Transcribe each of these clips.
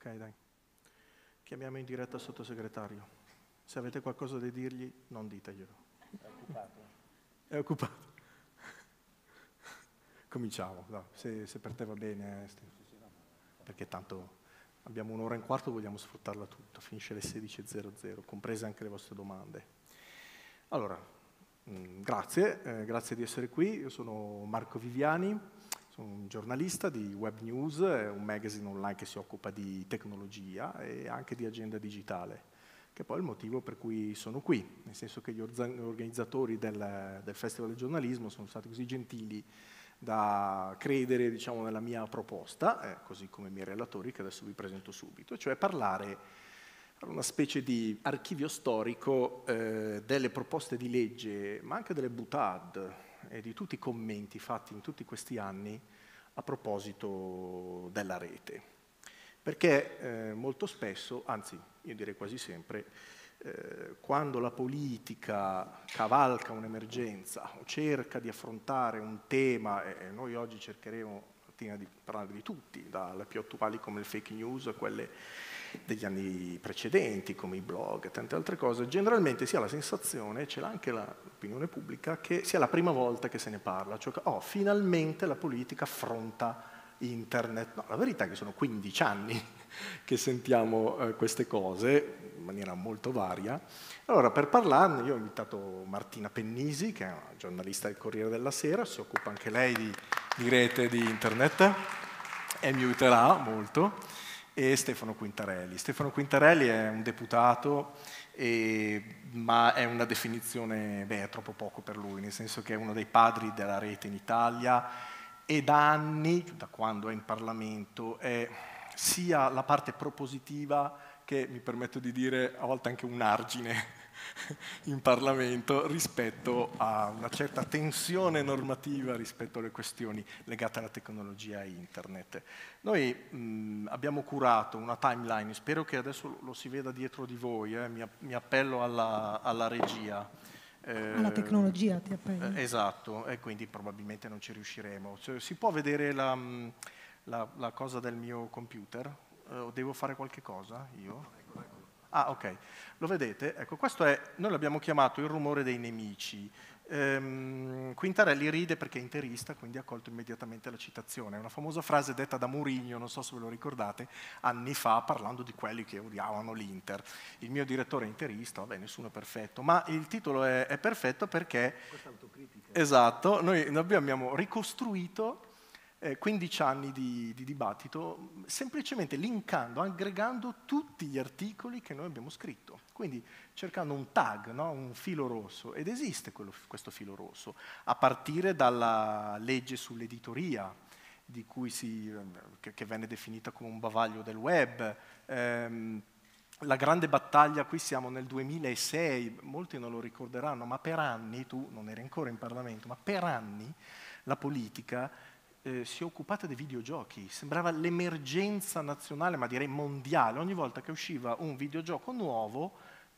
Ok, dai. Chiamiamo in diretta il sottosegretario. Se avete qualcosa da dirgli, non diteglielo. È occupato. È occupato. Cominciamo, no, se per te va bene, perché tanto abbiamo un'ora e un quarto, vogliamo sfruttarla tutta, finisce alle 16:00, comprese anche le vostre domande. Allora, grazie di essere qui, io sono Marco Viviani, sono un giornalista di Web News, è un magazine online che si occupa di tecnologia e anche di agenda digitale, che poi è il motivo per cui sono qui, nel senso che gli organizzatori del Festival del Giornalismo sono stati così gentili da credere, diciamo, nella mia proposta, così come i miei relatori, che adesso vi presento subito, cioè parlare una specie di archivio storico delle proposte di legge, ma anche delle boutade e di tutti i commenti fatti in tutti questi anni a proposito della rete. Perché molto spesso, anzi io direi quasi sempre, quando la politica cavalca un'emergenza o cerca di affrontare un tema, e noi oggi cercheremo di parlare di tutti, dalle più attuali come le fake news a quelle degli anni precedenti come i blog e tante altre cose, generalmente si ha la sensazione, ce l'ha anche l'opinione pubblica, che sia la prima volta che se ne parla, cioè finalmente la politica affronta internet. No, la verità è che sono 15 anni che sentiamo queste cose in maniera molto varia. Allora, per parlarne io ho invitato Martina Pennisi, che è una giornalista del Corriere della Sera, si occupa anche lei di rete di internet e mi aiuterà molto, e Stefano Quintarelli. Stefano Quintarelli è un deputato, ma è una definizione, è troppo poco per lui, nel senso che è uno dei padri della rete in Italia e da anni, da quando è in Parlamento, è sia la parte propositiva che, mi permetto di dire, a volte anche un argine in Parlamento rispetto a una certa tensione normativa rispetto alle questioni legate alla tecnologia e internet. Noi abbiamo curato una timeline, spero che adesso lo si veda dietro di voi, mi appello alla regia. Alla tecnologia ti appelli. Esatto, e quindi probabilmente non ci riusciremo. Cioè, si può vedere la cosa del mio computer? Devo fare qualche cosa io? Ah, ok. Lo vedete? Ecco, questo è, noi l'abbiamo chiamato il rumore dei nemici. Quintarelli ride perché è interista, quindi ha colto immediatamente la citazione. È una famosa frase detta da Mourinho, non so se ve lo ricordate, anni fa, parlando di quelli che odiavano l'Inter. Il mio direttore è interista, vabbè, nessuno è perfetto, ma il titolo è perfetto perché... Questa è autocritica. Esatto, noi abbiamo ricostruito 15 anni di dibattito semplicemente linkando, aggregando tutti gli articoli che noi abbiamo scritto, quindi cercando un tag, no? Un filo rosso, ed esiste questo filo rosso, a partire dalla legge sull'editoria, di cui che venne definita come un bavaglio del web, la grande battaglia, qui siamo nel 2006, molti non lo ricorderanno, ma per anni, tu non eri ancora in Parlamento, ma per anni la politica si è occupata dei videogiochi, sembrava l'emergenza nazionale, ma direi mondiale. Ogni volta che usciva un videogioco nuovo,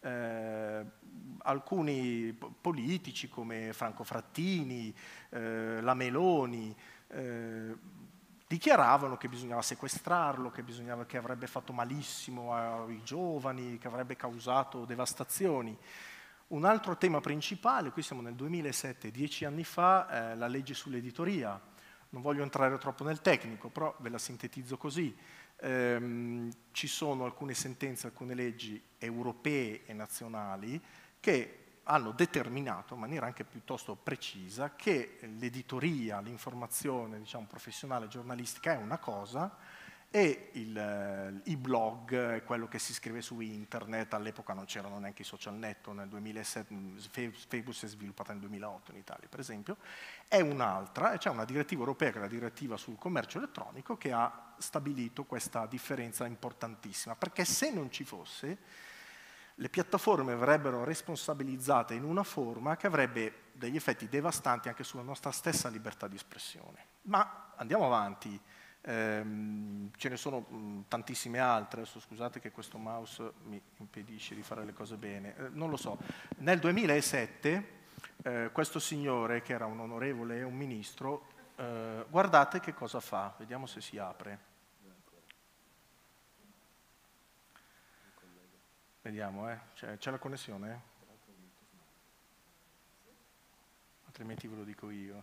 alcuni politici come Franco Frattini, la Meloni, dichiaravano che bisognava sequestrarlo, che avrebbe fatto malissimo ai giovani, che avrebbe causato devastazioni. Un altro tema principale, qui siamo nel 2007, 10 anni fa, la legge sull'editoria. Non voglio entrare troppo nel tecnico, però ve la sintetizzo così. Ci sono alcune sentenze, alcune leggi europee e nazionali che hanno determinato in maniera anche piuttosto precisa che l'editoria, l'informazione, diciamo, professionale, giornalistica è una cosa e i blog, quello che si scrive su internet, all'epoca non c'erano neanche i social network, nel 2007, Facebook si è sviluppata nel 2008 in Italia per esempio, è un'altra, e c'è una direttiva europea che è la direttiva sul commercio elettronico che ha stabilito questa differenza importantissima, perché se non ci fosse le piattaforme verrebbero responsabilizzate in una forma che avrebbe degli effetti devastanti anche sulla nostra stessa libertà di espressione. Ma andiamo avanti. Ce ne sono tantissime altre, adesso scusate che questo mouse mi impedisce di fare le cose bene, non lo so. Nel 2007 questo signore, che era un onorevole e un ministro, guardate che cosa fa, vediamo se si apre. Vediamo, c'è la connessione? Altrimenti ve lo dico io.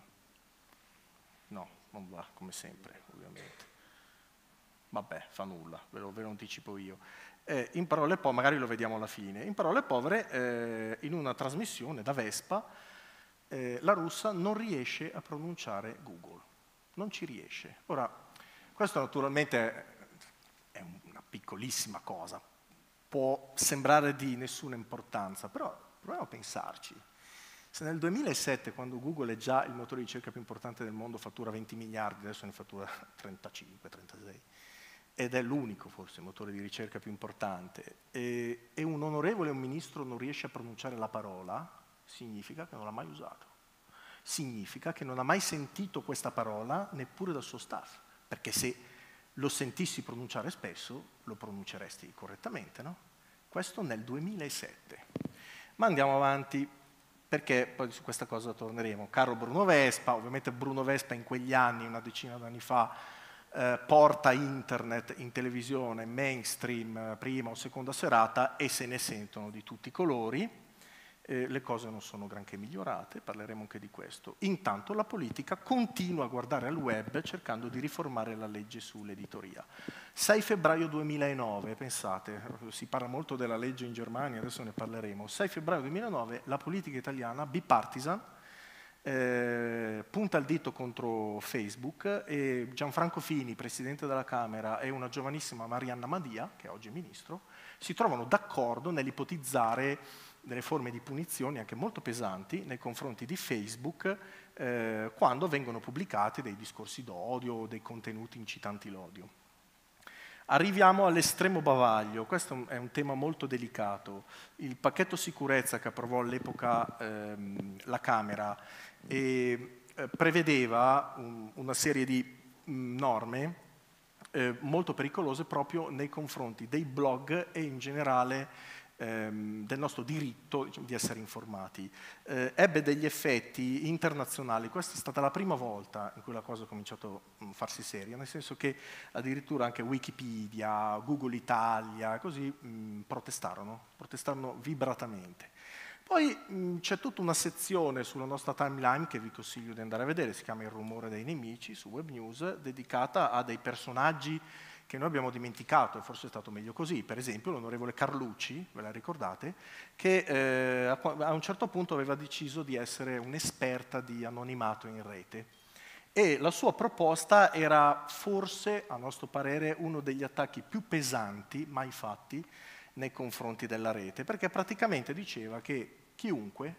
No, non va, come sempre, ovviamente. Vabbè, fa nulla, ve lo anticipo io. In parole povere, magari lo vediamo alla fine, in parole povere, in una trasmissione da Vespa, la russa non riesce a pronunciare Google, non ci riesce. Ora, questo naturalmente è una piccolissima cosa, può sembrare di nessuna importanza, però proviamo a pensarci. Se nel 2007, quando Google è già il motore di ricerca più importante del mondo, fattura 20 miliardi, adesso ne fattura 35, 36, ed è l'unico forse motore di ricerca più importante, e un onorevole, un ministro non riesce a pronunciare la parola, significa che non l'ha mai usato. Significa che non ha mai sentito questa parola neppure dal suo staff, perché se lo sentissi pronunciare spesso, lo pronunceresti correttamente, no? Questo nel 2007. Ma andiamo avanti, perché poi su questa cosa torneremo. Caro Bruno Vespa, ovviamente Bruno Vespa in quegli anni, una decina d'anni fa, porta internet in televisione mainstream, prima o seconda serata, e se ne sentono di tutti i colori. Le cose non sono granché migliorate, parleremo anche di questo. Intanto la politica continua a guardare al web cercando di riformare la legge sull'editoria. 6 febbraio 2009, pensate, si parla molto della legge in Germania, adesso ne parleremo. 6 febbraio 2009 la politica italiana, bipartisan, punta il dito contro Facebook, e Gianfranco Fini, presidente della Camera, e una giovanissima Marianna Madia, che oggi è ministro, si trovano d'accordo nell'ipotizzare delle forme di punizioni anche molto pesanti nei confronti di Facebook quando vengono pubblicati dei discorsi d'odio o dei contenuti incitanti l'odio. Arriviamo all'estremo bavaglio, questo è un tema molto delicato. Il pacchetto sicurezza che approvò all'epoca la Camera prevedeva una serie di norme molto pericolose proprio nei confronti dei blog e in generale del nostro diritto, diciamo, di essere informati. Ebbe degli effetti internazionali. Questa è stata la prima volta in cui la cosa ha cominciato a farsi seria, nel senso che addirittura anche Wikipedia, Google Italia, così protestarono vibratamente. Poi c'è tutta una sezione sulla nostra timeline che vi consiglio di andare a vedere, si chiama Il rumore dei nemici, su Web News, dedicata a dei personaggi che noi abbiamo dimenticato, e forse è stato meglio così. Per esempio l'onorevole Carlucci, ve la ricordate, che a un certo punto aveva deciso di essere un'esperta di anonimato in rete, e la sua proposta era forse, a nostro parere, uno degli attacchi più pesanti mai fatti nei confronti della rete, perché praticamente diceva che chiunque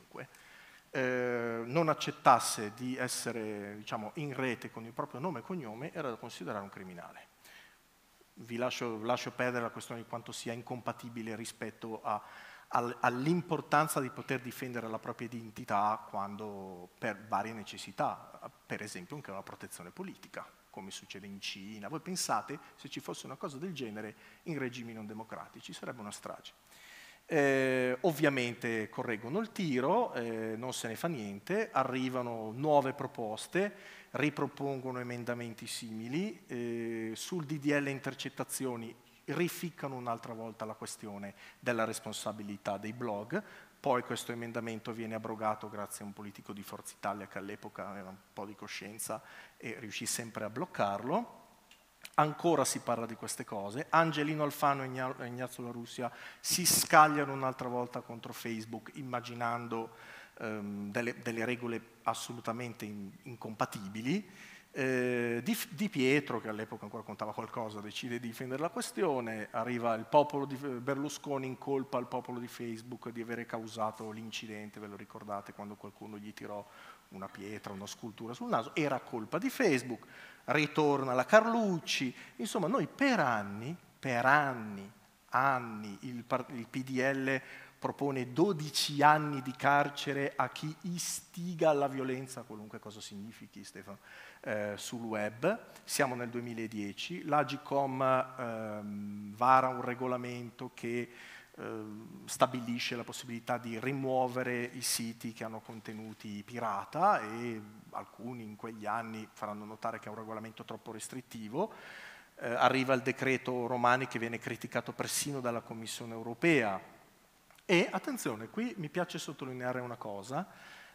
non accettasse di essere, diciamo, in rete con il proprio nome e cognome era da considerare un criminale. Vi lascio perdere la questione di quanto sia incompatibile rispetto all'importanza di poter difendere la propria identità quando per varie necessità, per esempio anche la protezione politica, come succede in Cina. Voi pensate, se ci fosse una cosa del genere in regimi non democratici, sarebbe una strage. Ovviamente correggono il tiro, non se ne fa niente, arrivano nuove proposte, ripropongono emendamenti simili, sul DDL intercettazioni rificcano un'altra volta la questione della responsabilità dei blog. Poi questo emendamento viene abrogato grazie a un politico di Forza Italia che all'epoca aveva un po' di coscienza e riuscì sempre a bloccarlo. Ancora si parla di queste cose. Angelino Alfano e Ignazio La Russia si scagliano un'altra volta contro Facebook, immaginando delle regole assolutamente incompatibili. Di Pietro, che all'epoca ancora contava qualcosa, decide di difendere la questione. Arriva il popolo di Berlusconi, incolpa il popolo di Facebook di avere causato l'incidente, ve lo ricordate, quando qualcuno gli tirò una pietra, una scultura sul naso, era colpa di Facebook. Ritorna la Carlucci. Insomma, noi per anni, il PDL propone 12 anni di carcere a chi istiga alla violenza, qualunque cosa significhi, Stefano, sul web. Siamo nel 2010, l'Agcom vara un regolamento che stabilisce la possibilità di rimuovere i siti che hanno contenuti pirata, e alcuni in quegli anni faranno notare che è un regolamento troppo restrittivo. arriva il decreto Romani che viene criticato persino dalla Commissione europea. E attenzione, qui mi piace sottolineare una cosa,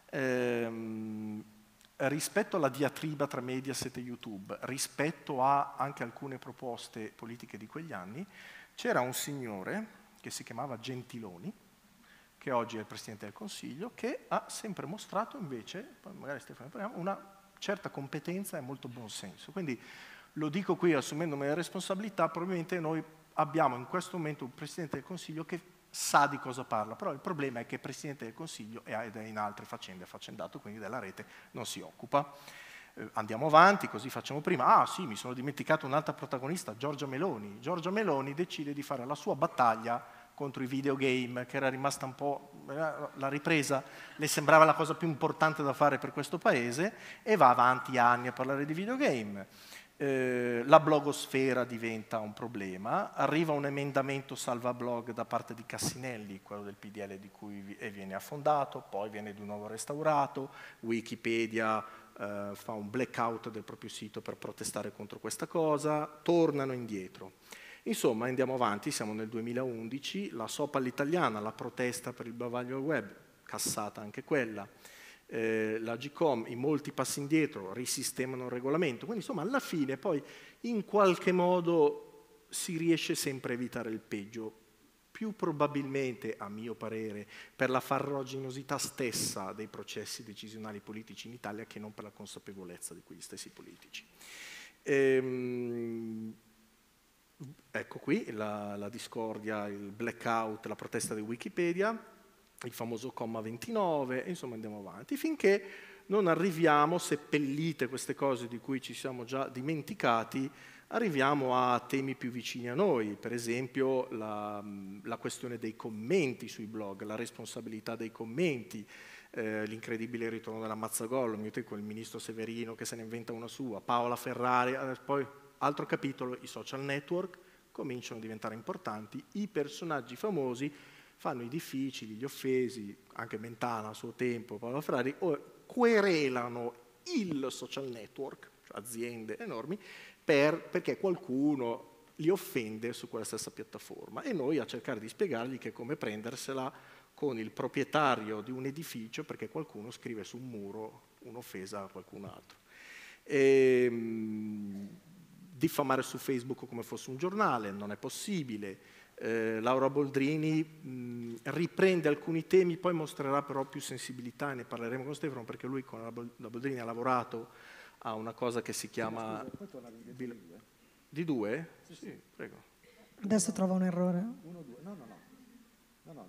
rispetto alla diatriba tra Mediaset e YouTube, rispetto a anche alcune proposte politiche di quegli anni, c'era un signore che si chiamava Gentiloni, che oggi è il Presidente del Consiglio, che ha sempre mostrato invece, poi magari Stefano ne parliamo, una certa competenza e molto buonsenso. Quindi lo dico qui assumendomi la responsabilità, probabilmente noi abbiamo in questo momento un Presidente del Consiglio che sa di cosa parla, però il problema è che il Presidente del Consiglio ed è in altre faccende, affaccendato, quindi della rete non si occupa. Andiamo avanti, così facciamo prima. Ah sì, mi sono dimenticato un'altra protagonista, Giorgia Meloni. Giorgia Meloni decide di fare la sua battaglia contro i videogame, che era rimasta un po', la ripresa le sembrava la cosa più importante da fare per questo paese, e va avanti anni a parlare di videogame. La blogosfera diventa un problema, arriva un emendamento salvablog da parte di Cassinelli, quello del PDL di cui viene affondato, poi viene di nuovo restaurato, Wikipedia fa un blackout del proprio sito per protestare contro questa cosa, tornano indietro. Insomma, andiamo avanti, siamo nel 2011, la SOPA all'italiana, la protesta per il bavaglio al web, cassata anche quella. La GCOM, in molti passi indietro, risistemano il regolamento, quindi insomma alla fine poi in qualche modo si riesce sempre a evitare il peggio, più probabilmente, a mio parere, per la farraginosità stessa dei processi decisionali politici in Italia che non per la consapevolezza di quegli stessi politici. Ecco qui la discordia, il blackout, la protesta di Wikipedia, il famoso comma 29, insomma andiamo avanti, finché non arriviamo, seppellite queste cose di cui ci siamo già dimenticati, arriviamo a temi più vicini a noi, per esempio la questione dei commenti sui blog, la responsabilità dei commenti, l'incredibile ritorno della Mazzagol, con il ministro Severino che se ne inventa una sua, Paola Ferrari, poi altro capitolo, i social network cominciano a diventare importanti, i personaggi famosi fanno i difficili, gli offesi, anche Mentana a suo tempo, Paolo Ferrari, querelano il social network, cioè aziende enormi, perché qualcuno li offende su quella stessa piattaforma, e noi a cercare di spiegargli che è come prendersela con il proprietario di un edificio perché qualcuno scrive su un muro un'offesa a qualcun altro. Diffamare su Facebook come fosse un giornale, non è possibile. Laura Boldrini riprende alcuni temi, poi mostrerà però più sensibilità, e ne parleremo con Stefano, perché lui con la Boldrini ha lavorato a una cosa che si chiama... Di due? Sì, prego. Adesso trova un errore. No.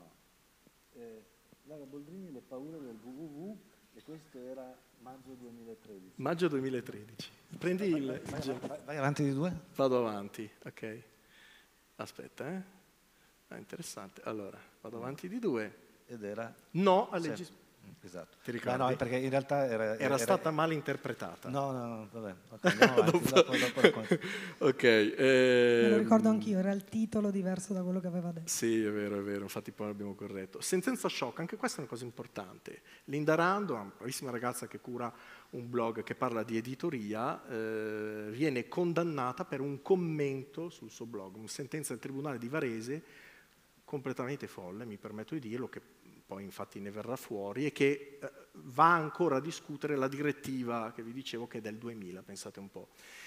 Laura Boldrini, le paure del www, e questo era maggio 2013. Maggio 2013. Prendi il... Vai avanti di due? Vado avanti, ok. Aspetta, interessante. Allora, vado avanti di due. Ed era? No a legislazione. Esatto. Ti ricordi? No, perché in realtà era stata mal interpretata. No, vabbè. Okay, dopo racconto. Ok. Me lo ricordo anch'io, era il titolo diverso da quello che aveva detto. Sì, è vero, infatti poi l'abbiamo corretto. Sentenza shock, anche questa è una cosa importante. Linda Rando, una bravissima ragazza che cura un blog che parla di editoria, viene condannata per un commento sul suo blog, una sentenza del Tribunale di Varese, completamente folle, mi permetto di dirlo, che poi infatti ne verrà fuori, e che va ancora a discutere la direttiva che vi dicevo che è del 2000, pensate un po'.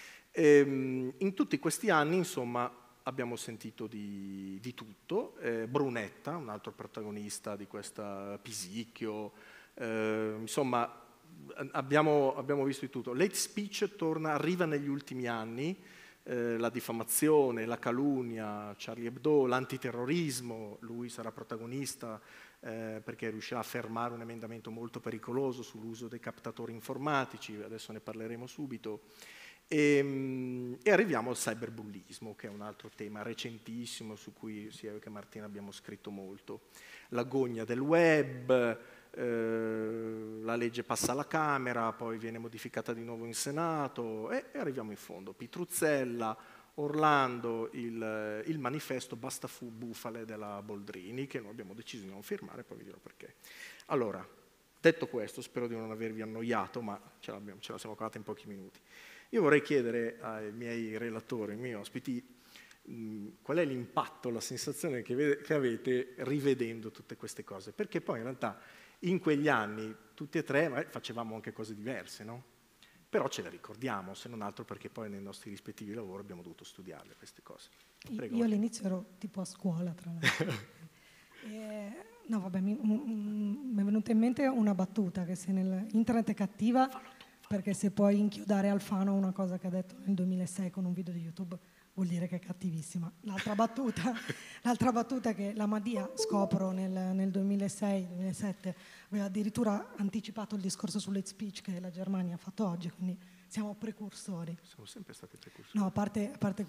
In tutti questi anni, insomma, abbiamo sentito di tutto. Brunetta, un altro protagonista di questa Pisicchio, insomma, abbiamo visto di tutto. L'hate speech arriva negli ultimi anni, la diffamazione, la calunnia, Charlie Hebdo, l'antiterrorismo, lui sarà protagonista perché riuscirà a fermare un emendamento molto pericoloso sull'uso dei captatori informatici, adesso ne parleremo subito, e arriviamo al cyberbullismo, che è un altro tema recentissimo su cui sia io che Martina abbiamo scritto molto. L'agonia del web, la legge passa alla Camera, poi viene modificata di nuovo in Senato e arriviamo in fondo. Pitruzzella, Orlando, il manifesto Basta bufale della Boldrini, che noi abbiamo deciso di non firmare, poi vi dirò perché. Allora, detto questo, spero di non avervi annoiato, ma ce la siamo cavata in pochi minuti. Io vorrei chiedere ai miei relatori, ai miei ospiti, qual è l'impatto, la sensazione che avete rivedendo tutte queste cose, perché poi in realtà in quegli anni tutti e tre facevamo anche cose diverse, no? Però ce le ricordiamo, se non altro perché poi nei nostri rispettivi lavori abbiamo dovuto studiarle queste cose. Prego. Io all'inizio ero tipo a scuola, tra l'altro. No, vabbè, mi è venuta in mente una battuta, che se internet è cattiva, perché se puoi inchiodare Alfano una cosa che ha detto nel 2006 con un video di YouTube, vuol dire che è cattivissima. L'altra battuta è che la Madia, scopro nel 2006-2007, aveva addirittura anticipato il discorso sull'hate speech che la Germania ha fatto oggi, quindi siamo precursori. Siamo sempre stati precursori. No, a parte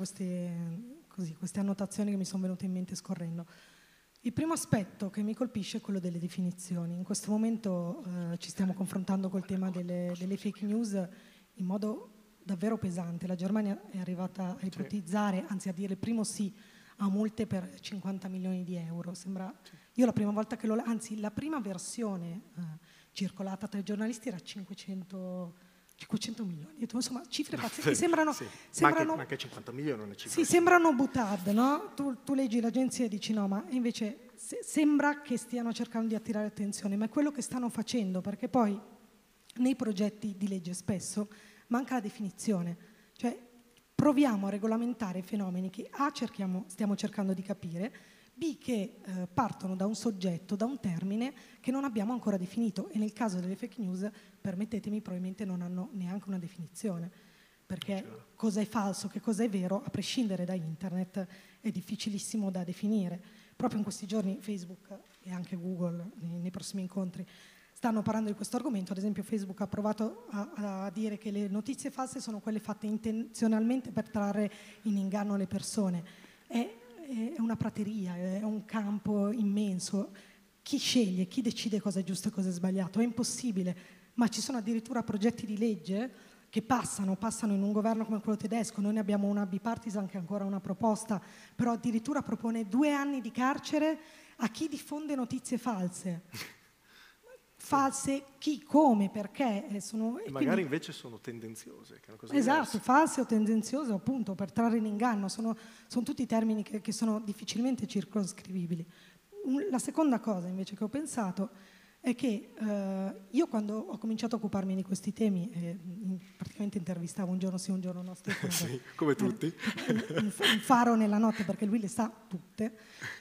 queste annotazioni che mi sono venute in mente scorrendo. Il primo aspetto che mi colpisce è quello delle definizioni. In questo momento ci stiamo confrontando col tema delle fake news in modo davvero pesante. La Germania è arrivata a ipotizzare, anzi a dire il primo sì a multe per 50 milioni di euro. Sembra, io la prima volta che anzi la prima versione circolata tra i giornalisti era 500 milioni. Insomma, cifre pazzesche. Sembrano, ma anche 50 milioni non è cifra. Sì, sembrano butad, no? Tu leggi l'agenzia e dici no, ma invece sembra che stiano cercando di attirare attenzione, ma è quello che stanno facendo, perché poi nei progetti di legge spesso manca la definizione, cioè proviamo a regolamentare fenomeni che A stiamo cercando di capire, B che partono da un soggetto, da un termine che non abbiamo ancora definito, e nel caso delle fake news, permettetemi, probabilmente non hanno neanche una definizione, perché cosa è falso, che cosa è vero, a prescindere da internet, è difficilissimo da definire. Proprio in questi giorni Facebook e anche Google, nei prossimi incontri, stanno parlando di questo argomento. Ad esempio Facebook ha provato a dire che le notizie false sono quelle fatte intenzionalmente per trarre in inganno le persone. È una prateria, è un campo immenso. Chi sceglie, chi decide cosa è giusto e cosa è sbagliato? È impossibile, ma ci sono addirittura progetti di legge che passano in un governo come quello tedesco. Noi ne abbiamo una bipartisan che è ancora una proposta, però addirittura propone 2 anni di carcere a chi diffonde notizie false. False, chi, come, perché? E magari quindi, invece sono tendenziose. Che è una cosa esatto, diversa. false o tendenziose, appunto, per trarre in inganno. Sono tutti termini che sono difficilmente circoscrivibili. La seconda cosa invece che ho pensato è che io quando ho cominciato a occuparmi di questi temi, praticamente intervistavo un giorno sì, un giorno no, Stefano, sì, come tutti. Un faro nella notte, perché lui le sa tutte.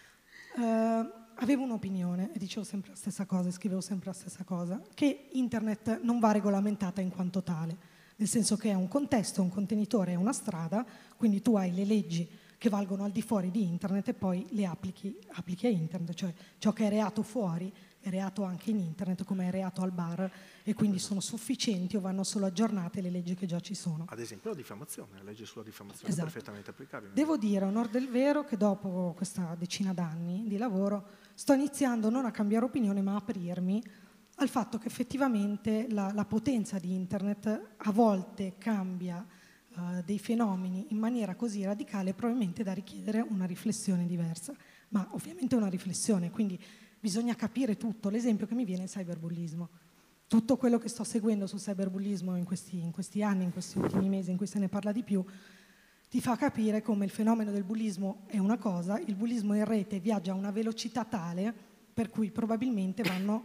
Avevo un'opinione e dicevo sempre la stessa cosa, e scrivevo sempre la stessa cosa, che internet non va regolamentata in quanto tale, nel senso che è un contesto, un contenitore, è una strada, quindi tu hai le leggi che valgono al di fuori di internet e poi le applichi a internet, cioè ciò che è reato fuori è reato anche in internet, come è reato al bar, e quindi sono sufficienti o vanno solo aggiornate le leggi che già ci sono. Ad esempio la diffamazione, la legge sulla diffamazione esatto. È perfettamente applicabile. Devo dire, a onor del vero, che dopo questa decina d'anni di lavoro sto iniziando non a cambiare opinione ma a aprirmi al fatto che effettivamente la potenza di internet a volte cambia dei fenomeni in maniera così radicale, probabilmente da richiedere una riflessione diversa, ma ovviamente una riflessione, quindi bisogna capire tutto. L'esempio che mi viene è il cyberbullismo. Tutto quello che sto seguendo sul cyberbullismo in questi anni, in questi ultimi mesi in cui se ne parla di più, ti fa capire come il fenomeno del bullismo è una cosa, il bullismo in rete viaggia a una velocità tale per cui probabilmente vanno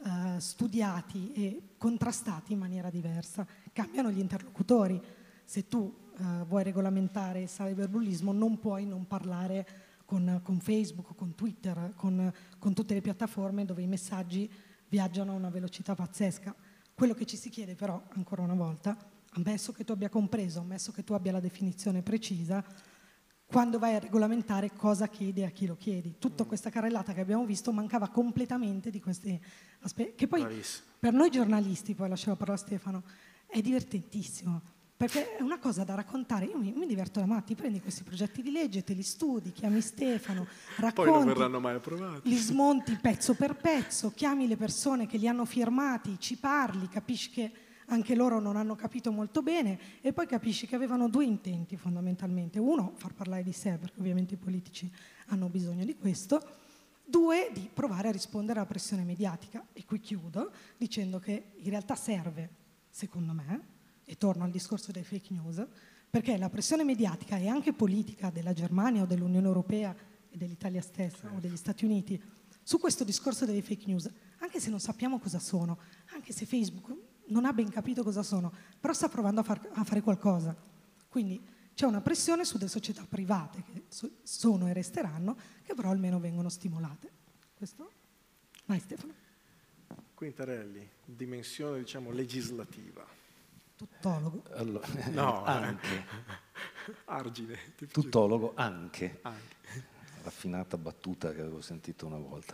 studiati e contrastati in maniera diversa. Cambiano gli interlocutori. Se tu vuoi regolamentare il cyberbullismo non puoi non parlare con Facebook, con Twitter, con tutte le piattaforme dove i messaggi viaggiano a una velocità pazzesca. Quello che ci si chiede però, ancora una volta, ammesso che tu abbia compreso, ammesso che tu abbia la definizione precisa, quando vai a regolamentare cosa chiedi e a chi lo chiedi. Tutta questa carrellata che abbiamo visto mancava completamente di questi aspetti, che poi per noi giornalisti, poi lascio la parola a Stefano, è divertentissimo. Perché è una cosa da raccontare, io mi diverto da matti, prendi questi progetti di legge, te li studi, chiami Stefano, racconti, poi non verranno mai approvati, li smonti pezzo per pezzo, chiami le persone che li hanno firmati, ci parli, capisci che anche loro non hanno capito molto bene e poi capisci che avevano 2 intenti fondamentalmente. Uno, far parlare di sé, perché ovviamente i politici hanno bisogno di questo. 2, di provare a rispondere alla pressione mediatica. E qui chiudo dicendo che in realtà serve, secondo me, e torno al discorso dei fake news, perché la pressione mediatica e anche politica della Germania o dell'Unione Europea e dell'Italia stessa o degli Stati Uniti su questo discorso delle fake news, anche se non sappiamo cosa sono, anche se Facebook non ha ben capito cosa sono, però sta provando a fare qualcosa. Quindi c'è una pressione sulle società private che sono e resteranno, che però almeno vengono stimolate. Questo? Vai Stefano. Quintarelli, dimensione diciamo legislativa. Tuttologo. Allora, No, anche. Argine. Tuttologo anche. Anche. Raffinata battuta che avevo sentito una volta.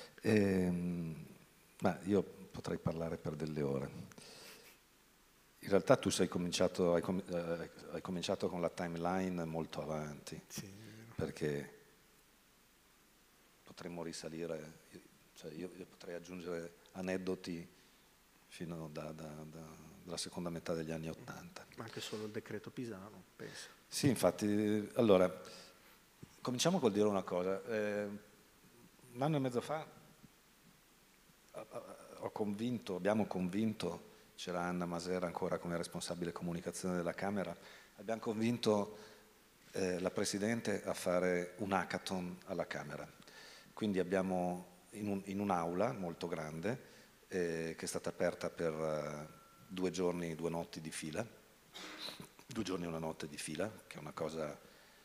Ma io potrei parlare per delle ore. In realtà tu hai cominciato con la timeline molto avanti, Sì. perché potremmo risalire, cioè io potrei aggiungere aneddoti fino dalla seconda metà degli anni '80. Ma anche solo il decreto Pisano, penso. Sì, infatti, allora, cominciamo col dire una cosa. Un anno e mezzo fa abbiamo convinto, c'era Anna Masera ancora come responsabile comunicazione della Camera, abbiamo convinto la Presidente a fare un hackathon alla Camera. Quindi abbiamo in un'aula molto grande che è stata aperta per 2 giorni, 2 notti di fila, 2 giorni e una notte di fila, che è una cosa...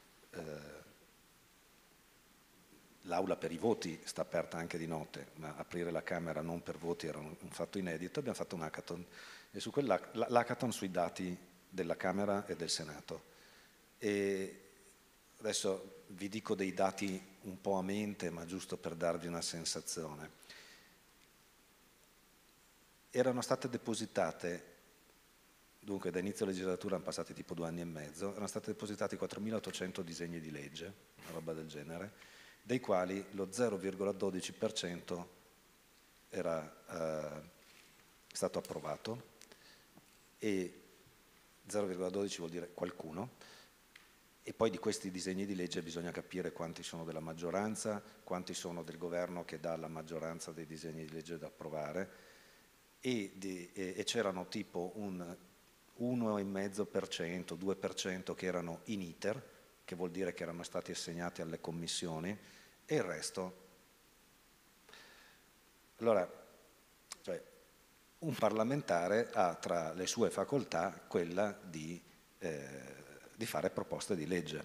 L'aula per i voti sta aperta anche di notte, ma aprire la Camera non per voti era un fatto inedito. Abbiamo fatto un hackathon, e su l'hackathon sui dati della Camera e del Senato. E adesso vi dico dei dati un po' a mente, ma giusto per darvi una sensazione. Erano state depositate, dunque da inizio legislatura hanno passati tipo 2 anni e mezzo, erano stati depositati 4.800 disegni di legge, una roba del genere, dei quali lo 0,12% era stato approvato, e 0,12 vuol dire qualcuno, e poi di questi disegni di legge bisogna capire quanti sono della maggioranza, quanti sono del governo che dà la maggioranza dei disegni di legge da approvare, e c'erano tipo un 1,5%, 2% che erano in iter, che vuol dire che erano stati assegnati alle commissioni, e il resto. Allora, cioè, un parlamentare ha tra le sue facoltà quella di fare proposte di legge.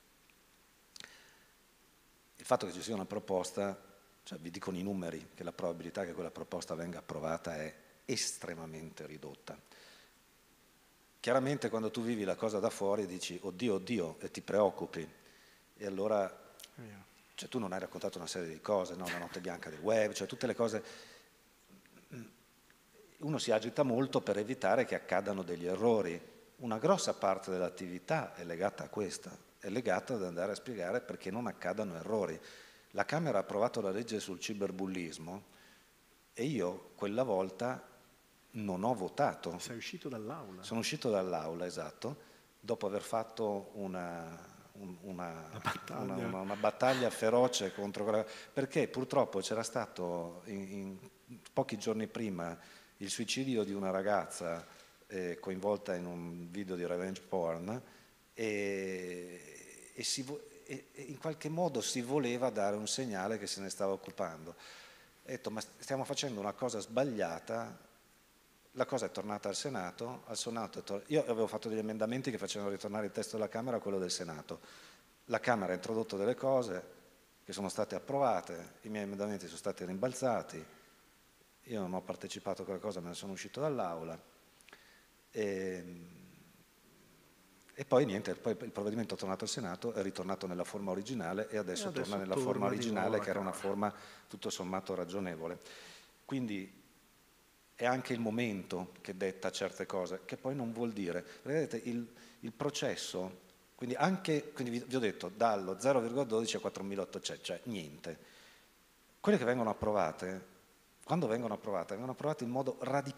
Il fatto che ci sia una proposta, cioè vi dicono i numeri, che la probabilità che quella proposta venga approvata è estremamente ridotta. Chiaramente quando tu vivi la cosa da fuori dici oddio, oddio, e ti preoccupi, e allora cioè, tu non hai raccontato una serie di cose, no? La notte bianca del web, cioè tutte le cose. Uno si agita molto per evitare che accadano degli errori. Una grossa parte dell'attività è legata a questa, è legata ad andare a spiegare perché non accadano errori. La Camera ha approvato la legge sul cyberbullismo e io quella volta non ho votato. Sei uscito dall'aula? Sono uscito dall'aula, esatto, dopo aver fatto una battaglia feroce contro quella, perché purtroppo c'era stato pochi giorni prima il suicidio di una ragazza coinvolta in un video di revenge porn, e in qualche modo si voleva dare un segnale che se ne stava occupando. Ho detto, ma stiamo facendo una cosa sbagliata. La cosa è tornata al Senato, io avevo fatto degli emendamenti che facevano ritornare il testo della Camera a quello del Senato. La Camera ha introdotto delle cose che sono state approvate, i miei emendamenti sono stati rimbalzati, io non ho partecipato a quella cosa, me ne sono uscito dall'aula, e poi niente, poi il provvedimento è tornato al Senato, è ritornato nella forma originale e adesso torna nella forma originale, che era una forma tutto sommato ragionevole. Quindi è anche il momento che detta certe cose, che poi non vuol dire, vedete, il processo, quindi vi ho detto, dallo 0,12 a 4.800, cioè niente. Quelle che vengono approvate, quando vengono approvate in modo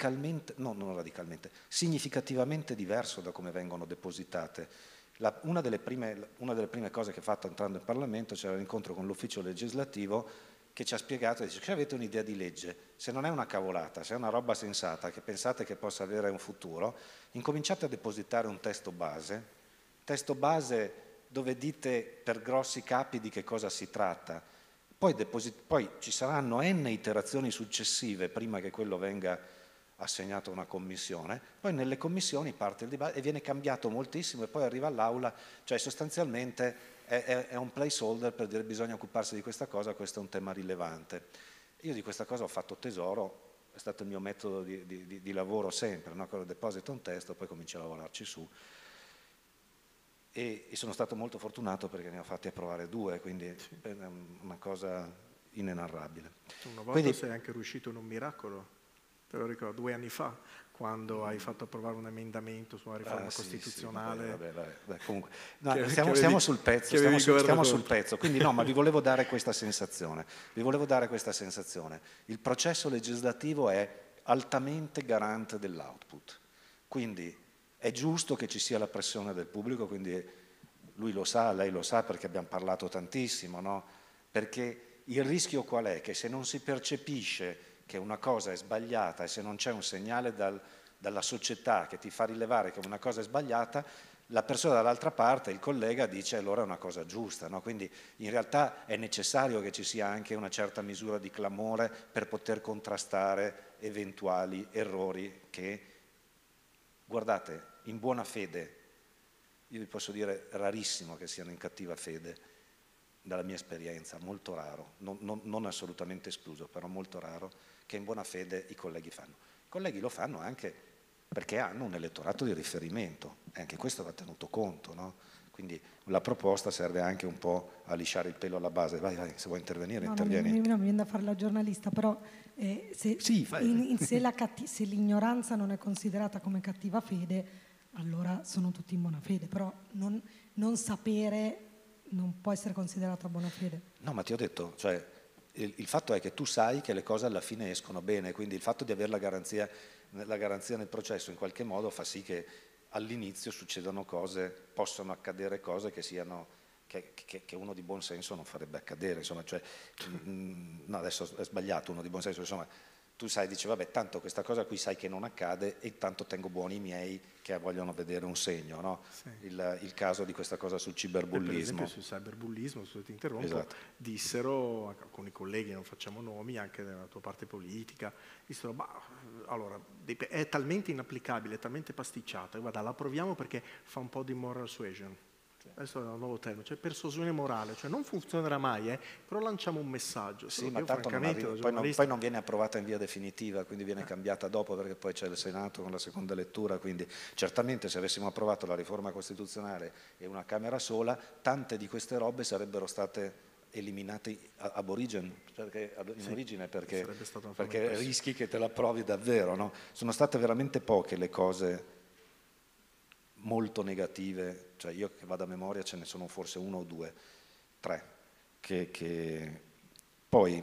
significativamente diverso da come vengono depositate. Una delle prime cose che ho fatto entrando in Parlamento c'era l'incontro con l'ufficio legislativo, che ci ha spiegato, dice, se avete un'idea di legge, se non è una cavolata, se è una roba sensata che pensate che possa avere un futuro, incominciate a depositare un testo base dove dite per grossi capi di che cosa si tratta, poi ci saranno n iterazioni successive prima che quello venga assegnato a una commissione, poi nelle commissioni parte il dibattito e viene cambiato moltissimo e poi arriva all'aula, cioè sostanzialmente è un placeholder per dire bisogna occuparsi di questa cosa, questo è un tema rilevante. Io di questa cosa ho fatto tesoro, è stato il mio metodo di lavoro sempre, no? Deposito un testo, poi comincio a lavorarci su e sono stato molto fortunato perché ne ho fatti approvare 2, quindi è una cosa inenarrabile. Una volta sei anche riuscito in un miracolo, te lo ricordo, 2 anni fa, quando hai fatto approvare un emendamento su una riforma costituzionale. Vabbè, comunque, no, stiamo sul pezzo, stiamo sul pezzo, quindi no, ma vi volevo dare questa sensazione. Il processo legislativo è altamente garante dell'output, quindi è giusto che ci sia la pressione del pubblico, quindi lui lo sa, lei lo sa perché abbiamo parlato tantissimo, no? Perché il rischio qual è? Che se non si percepisce che una cosa è sbagliata e se non c'è un segnale dalla società che ti fa rilevare che una cosa è sbagliata, la persona dall'altra parte, il collega, dice allora è una cosa giusta, no? Quindi in realtà è necessario che ci sia anche una certa misura di clamore per poter contrastare eventuali errori che, guardate, in buona fede, io vi posso dire rarissimo che siano in cattiva fede, dalla mia esperienza, molto raro, non assolutamente escluso, però molto raro, che in buona fede i colleghi fanno. I colleghi lo fanno anche perché hanno un elettorato di riferimento, e anche questo va tenuto conto, no? Quindi la proposta serve anche un po' a lisciare il pelo alla base. Vai, se vuoi intervenire, intervieni. Mi viene da fare la giornalista, però se l'ignoranza non è considerata come cattiva fede, allora sono tutti in buona fede, però non sapere non può essere considerata buona fede. No, ma ti ho detto, cioè, il fatto è che tu sai che le cose alla fine escono bene, quindi il fatto di avere la garanzia nel processo in qualche modo fa sì che all'inizio succedano cose, possono accadere cose che siano che uno di buon senso non farebbe accadere, insomma, cioè, no, adesso è sbagliato uno di buon senso, insomma, tu sai, dici vabbè, tanto questa cosa qui sai che non accade e tanto tengo buoni i miei che vogliono vedere un segno, no? Sì. Il caso di questa cosa sul ciberbullismo. Per esempio sul cyberbullismo, se ti interrompo, esatto. Dissero, alcuni colleghi, non facciamo nomi, anche nella tua parte politica, dissero, allora, è talmente inapplicabile, è talmente pasticciata, guarda, la proviamo perché fa un po' di moral suasion. Adesso è un nuovo termine, cioè persuasione morale, cioè non funzionerà mai, però lanciamo un messaggio. Sì, ma tanto poi non viene approvata in via definitiva, quindi viene cambiata dopo perché poi c'è il Senato con la seconda lettura, quindi certamente se avessimo approvato la riforma costituzionale e una Camera sola, tante di queste robe sarebbero state eliminate ab origine, perché rischi che te la approvi davvero, no? Sono state veramente poche le cose molto negative, cioè io che vado a memoria ce ne sono forse 1 o 2, 3, che poi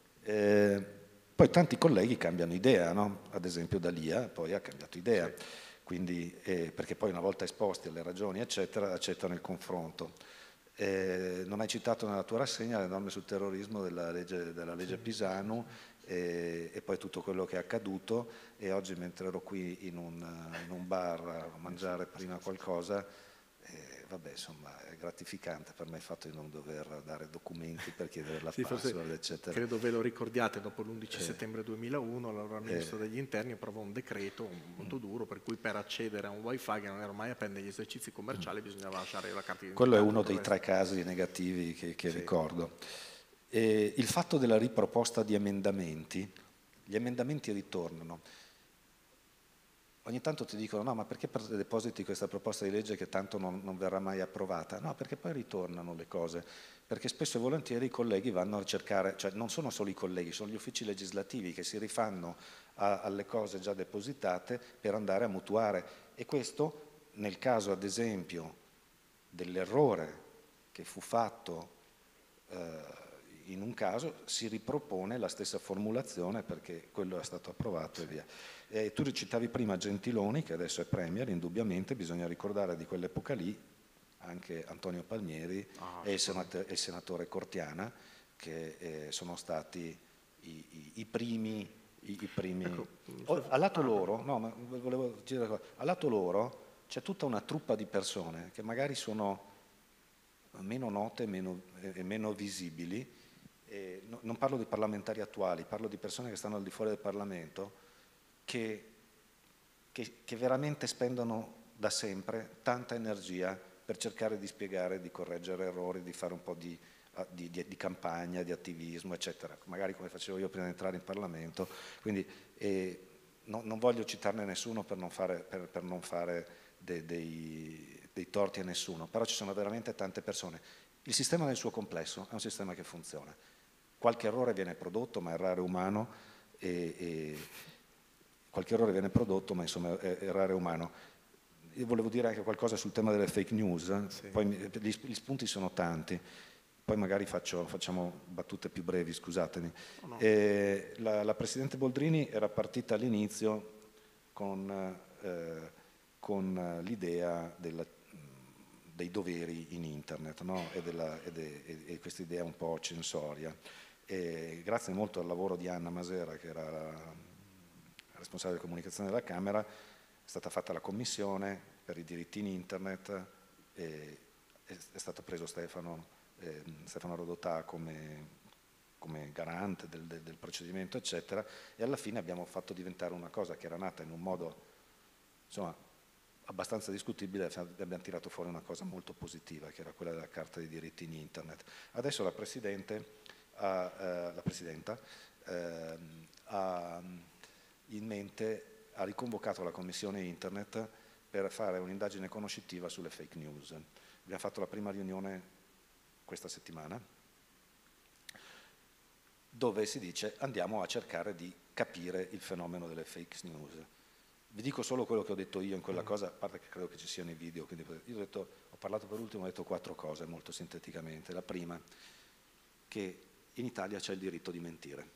tanti colleghi cambiano idea, no? Ad esempio D'Alia poi ha cambiato idea, quindi, perché poi una volta esposti alle ragioni eccetera accettano il confronto. Non hai citato nella tua rassegna le norme sul terrorismo della legge Pisanu e poi tutto quello che è accaduto, e oggi mentre ero qui in un bar a mangiare prima qualcosa, vabbè, insomma è gratificante per me il fatto di non dover dare documenti per chiedere la password eccetera. Credo ve lo ricordiate, dopo l'11 settembre 2001 allora il ministro degli interni approvò un decreto molto duro per cui per accedere a un wifi che non era mai aperto negli esercizi commerciali bisognava lasciare la carta d'identità. Quello è uno dei 3 casi negativi che ricordo. Il fatto della riproposta di emendamenti, gli emendamenti ritornano. Ogni tanto ti dicono no, ma perché depositi questa proposta di legge che tanto non verrà mai approvata? No, perché poi ritornano le cose, perché spesso e volentieri i colleghi vanno a cercare, cioè non sono solo i colleghi, sono gli uffici legislativi che si rifanno alle cose già depositate per andare a mutuare, e questo nel caso ad esempio dell'errore che fu fatto in un caso si ripropone la stessa formulazione perché quello è stato approvato e via. Tu citavi prima Gentiloni, che adesso è Premier, indubbiamente bisogna ricordare di quell'epoca lì anche Antonio Palmieri e il senatore Cortiana, che sono stati i primi. Ecco, A lato loro, no, ma volevo dire, a lato loro c'è tutta una truppa di persone che magari sono meno note e meno visibili. Non parlo di parlamentari attuali, parlo di persone che stanno al di fuori del Parlamento, che veramente spendono da sempre tanta energia per cercare di spiegare, di correggere errori, di fare un po' di campagna, di attivismo, eccetera, magari come facevo io prima di entrare in Parlamento. Quindi non voglio citarne nessuno per non fare dei torti a nessuno, però ci sono veramente tante persone. Il sistema nel suo complesso è un sistema che funziona. Qualche errore viene prodotto, ma errare è umano, qualche errore viene prodotto, ma insomma errare è umano. Io volevo dire anche qualcosa sul tema delle fake news, sì. Poi gli spunti sono tanti, poi magari facciamo battute più brevi, scusatemi. No. La Presidente Boldrini era partita all'inizio con l'idea dei doveri in internet, no? e questa idea un po' censoria. Grazie molto al lavoro di Anna Masera, che era la responsabile di comunicazione della Camera, è stata fatta la commissione per i diritti in internet, è stato preso Stefano Rodotà come garante del procedimento, eccetera, e alla fine abbiamo fatto diventare una cosa che era nata in un modo, insomma, abbastanza discutibile, abbiamo tirato fuori una cosa molto positiva, che era quella della Carta dei diritti in internet. Adesso la Presidenta ha in mente, ha riconvocato la Commissione Internet per fare un'indagine conoscitiva sulle fake news. Abbiamo fatto la prima riunione questa settimana, dove si dice andiamo a cercare di capire il fenomeno delle fake news. Vi dico solo quello che ho detto io in quella cosa, a parte che credo che ci siano i video, quindi io ho parlato per ultimo, ho detto 4 cose molto sinteticamente. La prima, che in Italia c'è il diritto di mentire,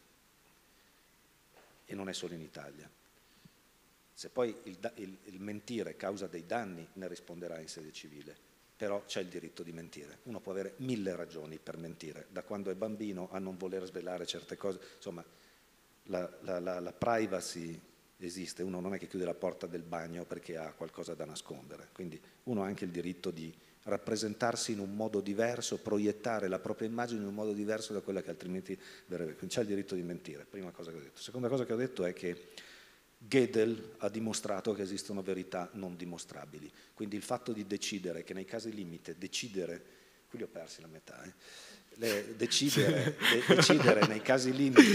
e non è solo in Italia. Se poi il mentire causa dei danni, ne risponderà in sede civile, però c'è il diritto di mentire. Uno può avere 1000 ragioni per mentire, da quando è bambino a non voler svelare certe cose, insomma la privacy esiste, uno non è che chiude la porta del bagno perché ha qualcosa da nascondere, quindi uno ha anche il diritto di rappresentarsi in un modo diverso, proiettare la propria immagine in un modo diverso da quella che altrimenti verrebbe, quindi c'è il diritto di mentire, prima cosa che ho detto. Seconda cosa che ho detto è che Gödel ha dimostrato che esistono verità non dimostrabili, quindi il fatto di decidere che nei casi limite, qui li ho persi la metà, decidere nei casi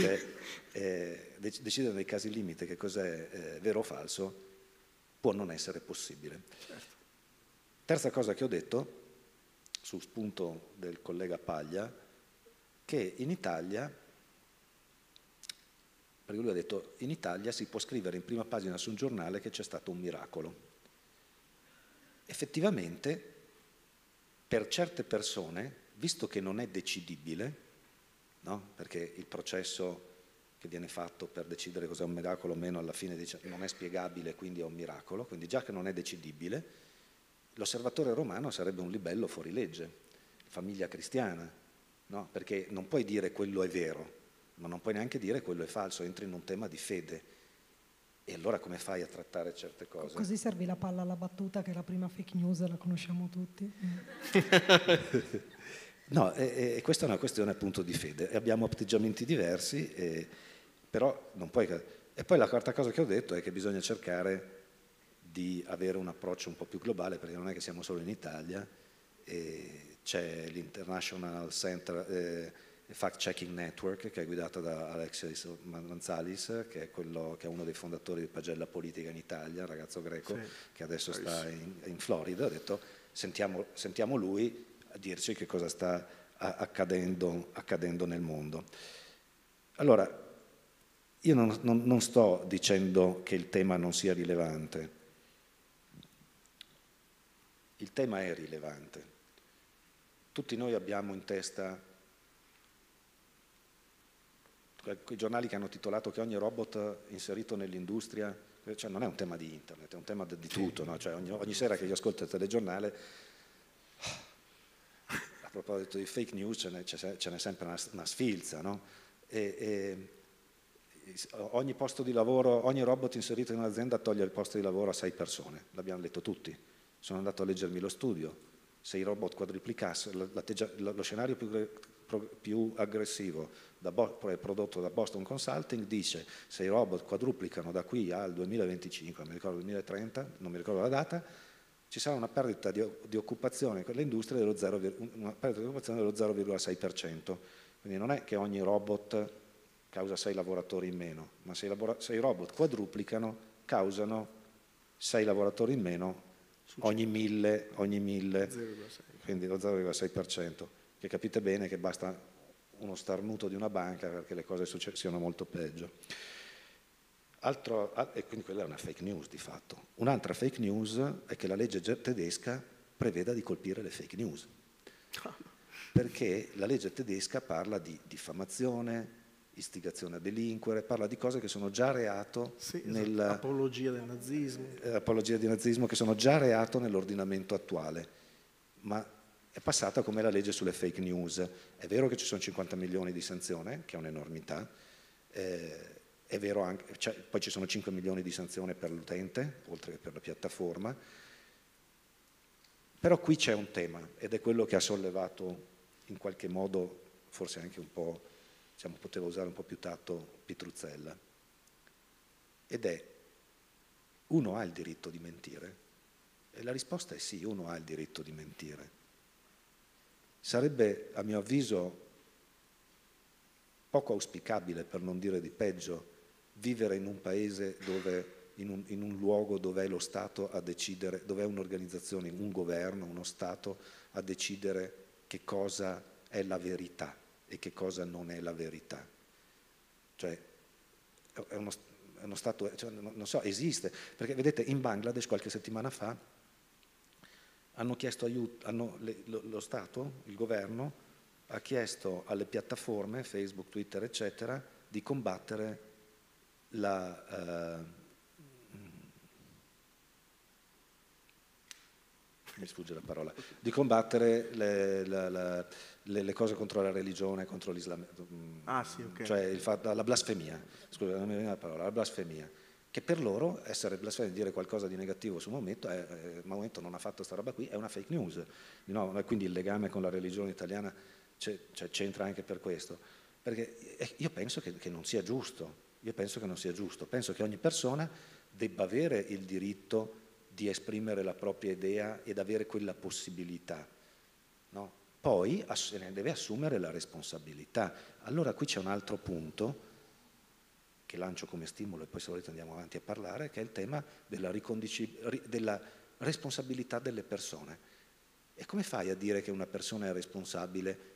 limite che cos'è vero o falso può non essere possibile. Certo. Terza cosa che ho detto, su spunto del collega Paglia, che in Italia, perché lui ha detto in Italia si può scrivere in prima pagina su un giornale che c'è stato un miracolo. Effettivamente, per certe persone, visto che non è decidibile, no? Perché il processo che viene fatto per decidere cos'è un miracolo o meno alla fine dice non è spiegabile, quindi è un miracolo, quindi già che non è decidibile, l'osservatore romano sarebbe un libello fuori legge, famiglia cristiana, no? Perché non puoi dire quello è vero, ma non puoi neanche dire quello è falso, entri in un tema di fede. E allora come fai a trattare certe cose? Così servi la palla alla battuta, che la prima fake news la conosciamo tutti. No, questa è una questione appunto di fede. Abbiamo atteggiamenti diversi, però non puoi... E poi la quarta cosa che ho detto è che bisogna cercare di avere un approccio un po' più globale, perché non è che siamo solo in Italia, c'è l'International Center Fact Checking Network, che è guidata da Alexis Manzalis, che è uno dei fondatori di Pagella Politica in Italia, un ragazzo greco, sì, che adesso sta in Florida. Ho detto sentiamo lui a dirci che cosa sta accadendo nel mondo. Allora, io non sto dicendo che il tema non sia rilevante. Il tema è rilevante. Tutti noi abbiamo in testa quei giornali che hanno titolato che ogni robot inserito nell'industria, cioè non è un tema di internet, è un tema di tutto, no? Cioè ogni sera che io ascolto il telegiornale proposito di fake news ce n'è sempre una sfilza, no? Ogni posto di lavoro, ogni robot inserito in un'azienda toglie il posto di lavoro a 6 persone, l'abbiamo letto tutti. Sono andato a leggermi lo studio, se i robot quadruplicassero, lo scenario più aggressivo prodotto da Boston Consulting dice: se i robot quadruplicano da qui al 2025, non mi ricordo 2030, non mi ricordo la data, ci sarà una perdita di occupazione per le industrie dello 0,6%. Quindi non è che ogni robot causa 6 lavoratori in meno, ma se i robot quadruplicano causano 6 lavoratori in meno ogni 1000, 0,6. quindi lo 0,6%, che capite bene che basta uno starnuto di una banca perché le cose siano molto peggio. E quindi quella è una fake news di fatto. Un'altra fake news è che la legge tedesca preveda di colpire le fake news, perché la legge tedesca parla di diffamazione, istigazione a delinquere, parla di cose che sono già reato, apologia del nazismo. Apologia di nazismo, che sono già reato nell'ordinamento attuale, ma è passata come la legge sulle fake news. È vero che ci sono 50 milioni di sanzione, che è un'enormità, è vero anche, poi ci sono 5 milioni di sanzione per l'utente, oltre che per la piattaforma, però qui c'è un tema, ed è quello che ha sollevato in qualche modo, forse anche un po', poteva usare un po' più tatto Pitruzzella, ed è: uno ha il diritto di mentire? E la risposta è sì, uno ha il diritto di mentire. Sarebbe, a mio avviso, poco auspicabile, per non dire di peggio, vivere in un paese dove, in un luogo dove è lo Stato a decidere, dove è un'organizzazione, un governo, uno Stato a decidere che cosa è la verità e che cosa non è la verità. Cioè, è uno Stato, non so, esiste, perché vedete, in Bangladesh qualche settimana fa hanno chiesto aiuto, lo Stato, il governo, ha chiesto alle piattaforme, Facebook, Twitter, eccetera, di combattere mi sfugge la parola, di combattere le cose contro la religione, contro l'Islam, cioè la blasfemia, scusa, non mi viene la parola, la blasfemia, che per loro essere blasfemi, dire qualcosa di negativo sul momento, il Maometto non ha fatto sta roba qui, è una fake news, no? Quindi il legame con la religione italiana c'entra anche per questo, perché io penso che non sia giusto, penso che ogni persona debba avere il diritto di esprimere la propria idea ed avere quella possibilità, no? Poi se ne deve assumere la responsabilità. Allora qui c'è un altro punto che lancio come stimolo e poi se volete andiamo avanti a parlare, che è il tema della responsabilità delle persone. E come fai a dire che una persona è responsabile?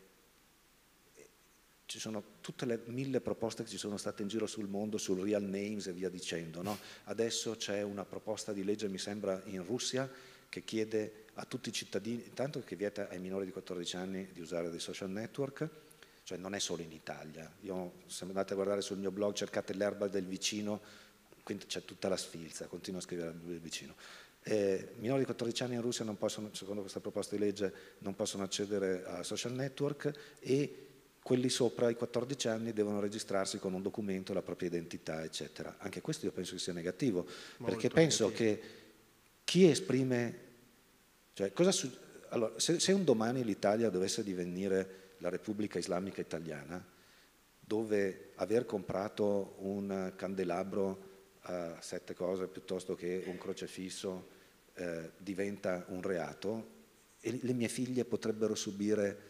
Ci sono tutte le 1000 proposte che ci sono state in giro sul mondo sul real names e via dicendo, no? Adesso c'è una proposta di legge, mi sembra, in Russia, che chiede a tutti i cittadini, intanto che vieta ai minori di 14 anni di usare dei social network, cioè non è solo in Italia. Se andate a guardare sul mio blog, cercate l'erba del vicino, quindi c'è tutta la sfilza, continuo a scrivere del vicino. Minori di 14 anni in Russia non possono, secondo questa proposta di legge, non possono accedere a social network, e quelli sopra i 14 anni devono registrarsi con un documento, la propria identità, eccetera. Anche questo io penso che sia negativo, perché penso che chi esprime... Cioè, allora, se un domani l'Italia dovesse divenire la Repubblica Islamica Italiana, dove aver comprato un candelabro a 7 cose piuttosto che un crocefisso diventa un reato, e le mie figlie potrebbero subire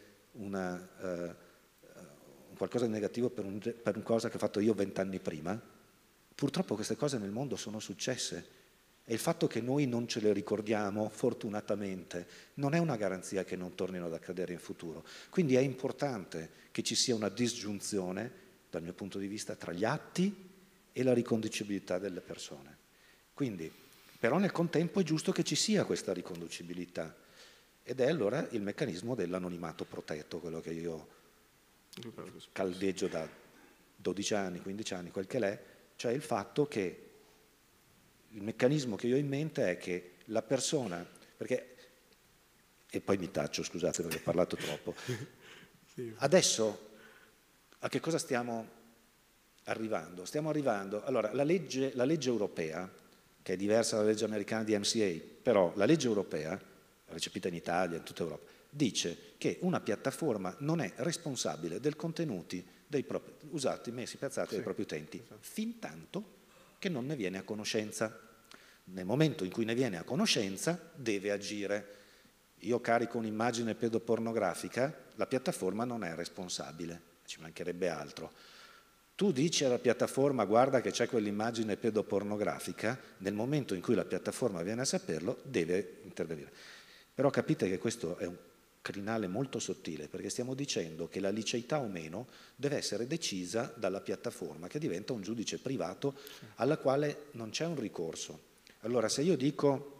qualcosa di negativo per una cosa che ho fatto io 20 anni prima. Purtroppo queste cose nel mondo sono successe, e il fatto che noi non ce le ricordiamo, fortunatamente, non è una garanzia che non tornino ad accadere in futuro. Quindi è importante che ci sia una disgiunzione, dal mio punto di vista, tra gli atti e la riconducibilità delle persone. Quindi, però nel contempo è giusto che ci sia questa riconducibilità, ed è allora il meccanismo dell'anonimato protetto, quello che io caldeggio da 12 anni, 15 anni, quel che l'è, cioè il fatto che il meccanismo che io ho in mente è che la persona, perché e poi mi taccio, scusate perché ho parlato troppo. Sì. Adesso a che cosa stiamo arrivando? Stiamo arrivando, allora la legge europea, che è diversa dalla legge americana di MCA, però la legge europea, recepita in Italia, in tutta Europa, dice che una piattaforma non è responsabile dei contenuti usati, messi, piazzati dai propri utenti, fin tanto che non ne viene a conoscenza. Nel momento in cui ne viene a conoscenza deve agire. Io carico un'immagine pedopornografica, la piattaforma non è responsabile, ci mancherebbe altro. Tu dici alla piattaforma guarda che c'è quell'immagine pedopornografica, nel momento in cui la piattaforma viene a saperlo deve intervenire. Però capite che questo è un crinale molto sottile, perché stiamo dicendo che la liceità o meno deve essere decisa dalla piattaforma, che diventa un giudice privato alla quale non c'è un ricorso. Allora se io dico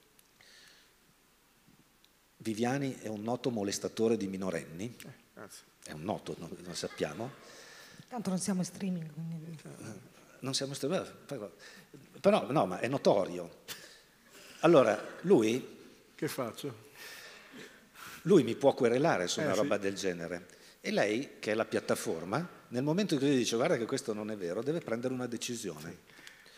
Viviani è un noto molestatore di minorenni, è un noto, non sappiamo. Tanto non siamo in streaming, quindi... Non siamo streaming, però no, ma è notorio. Allora, lui... Che faccio? Lui mi può querelare su una roba sì. del genere. E lei, che è la piattaforma, nel momento in cui dice guarda che questo non è vero, deve prendere una decisione. Sì.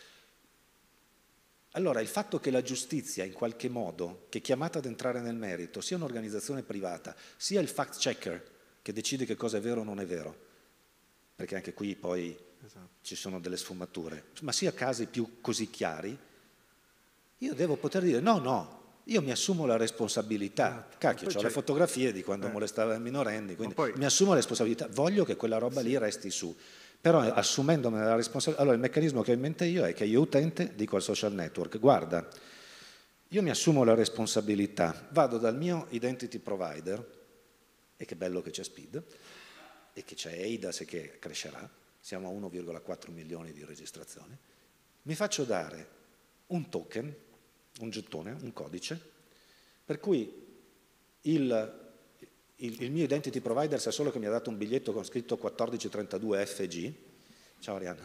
Allora, il fatto che la giustizia, in qualche modo, che è chiamata ad entrare nel merito, sia un'organizzazione privata, sia il fact checker che decide che cosa è vero o non è vero, perché anche qui poi ci sono delle sfumature, ma sia casi più così chiari, io devo poter dire no, io mi assumo la responsabilità. Cacchio, ho le fotografie di quando molestava i minorenni, quindi mi assumo la responsabilità, voglio che quella roba lì resti su. Però assumendomi la responsabilità, allora il meccanismo che ho in mente io è che io utente dico al social network, guarda, io mi assumo la responsabilità, vado dal mio identity provider, e che bello che c'è Speed, e che c'è Eidas e che crescerà, siamo a 1,4 milioni di registrazioni, mi faccio dare un token, un gettone, un codice, per cui il mio identity provider sa solo che mi ha dato un biglietto con scritto 1432 FG. Ciao Arianna.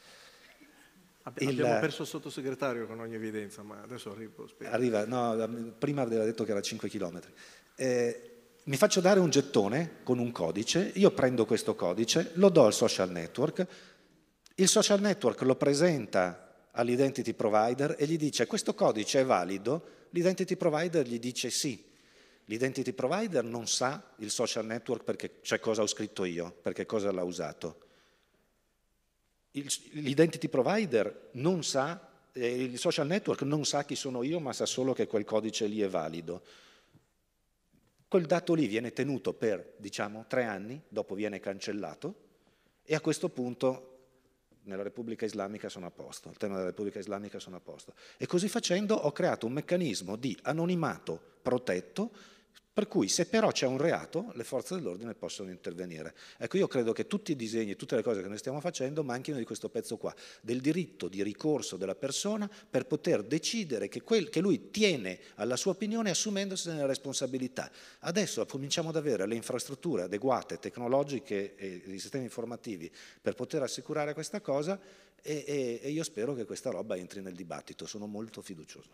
Abbiamo perso il sottosegretario con ogni evidenza, ma adesso arriva. No, prima aveva detto che era 5 chilometri. Mi faccio dare un gettone con un codice, io prendo questo codice, lo do al social network, il social network lo presenta all'identity provider e gli dice questo codice è valido, l'identity provider gli dice sì. L'identity provider non sa il social network perché c'è cosa ho scritto io, perché cosa l'ha usato. L'identity provider non sa, il social network non sa chi sono io, ma sa solo che quel codice lì è valido. Quel dato lì viene tenuto per, diciamo, 3 anni, dopo viene cancellato, e a questo punto nella Repubblica Islamica sono a posto, il tema della Repubblica Islamica sono a posto. E così facendo ho creato un meccanismo di anonimato protetto, per cui se però c'è un reato, le forze dell'ordine possono intervenire. Ecco, io credo che tutti i disegni, tutte le cose che noi stiamo facendo manchino di questo pezzo qua, del diritto di ricorso della persona per poter decidere che lui tiene alla sua opinione assumendosene la responsabilità. Adesso cominciamo ad avere le infrastrutture adeguate, tecnologiche e i sistemi informativi per poter assicurare questa cosa e io spero che questa roba entri nel dibattito, sono molto fiducioso.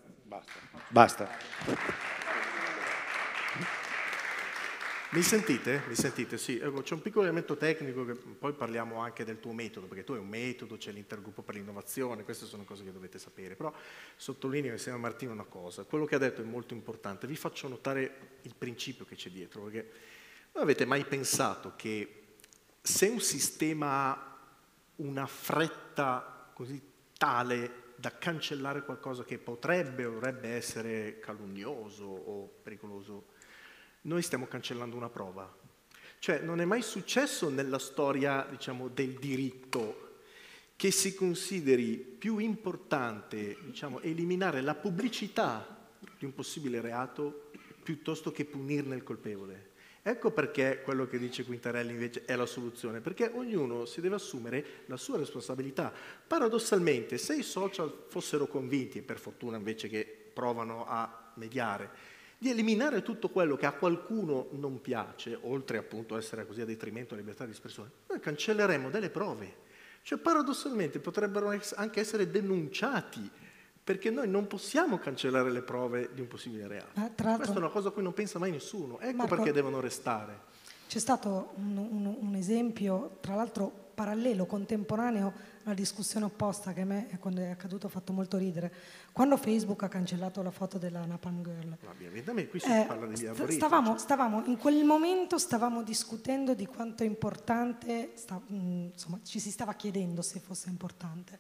Basta. Mi sentite? Mi sentite? Sì, c'è un piccolo elemento tecnico che poi parliamo anche del tuo metodo, perché tu hai un metodo, c'è l'intergruppo per l'innovazione, queste sono cose che dovete sapere, però sottolineo insieme a Martino una cosa, quello che ha detto è molto importante, vi faccio notare il principio che c'è dietro, perché non avete mai pensato che se un sistema ha una fretta così tale da cancellare qualcosa che potrebbe o dovrebbe essere calunnioso o pericoloso, noi stiamo cancellando una prova. Cioè non è mai successo nella storia, diciamo, del diritto che si consideri più importante, diciamo, eliminare la pubblicità di un possibile reato piuttosto che punirne il colpevole. Ecco perché quello che dice Quintarelli invece è la soluzione, perché ognuno si deve assumere la sua responsabilità. Paradossalmente, se i social fossero convinti, e per fortuna invece che provano a mediare, di eliminare tutto quello che a qualcuno non piace, oltre appunto a essere così a detrimento della libertà di espressione, noi cancelleremo delle prove. Cioè paradossalmente potrebbero anche essere denunciati perché noi non possiamo cancellare le prove di un possibile reato. Questa è una cosa a cui non pensa mai nessuno, ecco Marco, perché devono restare. C'è stato un esempio, tra l'altro parallelo, contemporaneo alla discussione opposta, che a me quando è accaduto ha fatto molto ridere. Quando Facebook ha cancellato la foto della Napalm Girl, qui si parla di stavamo in quel momento discutendo di quanto è importante, insomma ci si stava chiedendo se fosse importante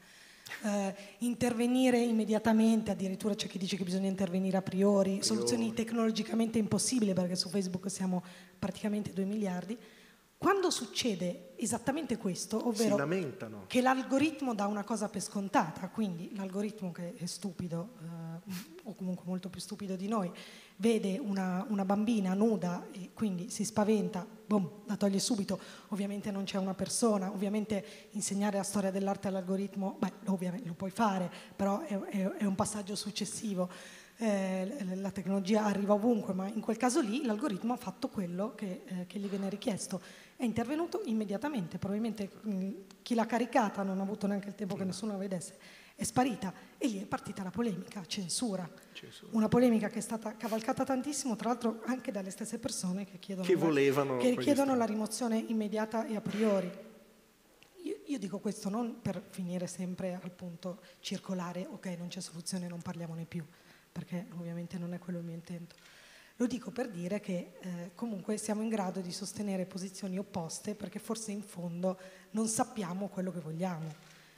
intervenire immediatamente, addirittura c'è chi dice che bisogna intervenire a priori, soluzioni tecnologicamente impossibili perché su Facebook siamo praticamente 2 miliardi. Quando succede esattamente questo, ovvero che l'algoritmo dà una cosa per scontata, quindi l'algoritmo che è stupido o comunque molto più stupido di noi, vede una bambina nuda e quindi si spaventa, boom, la toglie subito, ovviamente non c'è una persona, ovviamente insegnare la storia dell'arte all'algoritmo, ovviamente lo puoi fare, però è un passaggio successivo. La tecnologia arriva ovunque, ma in quel caso lì l'algoritmo ha fatto quello che gli viene richiesto, è intervenuto immediatamente, probabilmente chi l'ha caricata non ha avuto neanche il tempo che nessuno la vedesse, è sparita e lì è partita la polemica, censura. Una polemica che è stata cavalcata tantissimo, tra l'altro anche dalle stesse persone che chiedono la rimozione immediata e a priori. Io dico questo non per finire sempre al punto circolare, ok, non c'è soluzione, non parliamone più, perché ovviamente non è quello il mio intento. Lo dico per dire che comunque siamo in grado di sostenere posizioni opposte perché forse in fondo non sappiamo quello che vogliamo.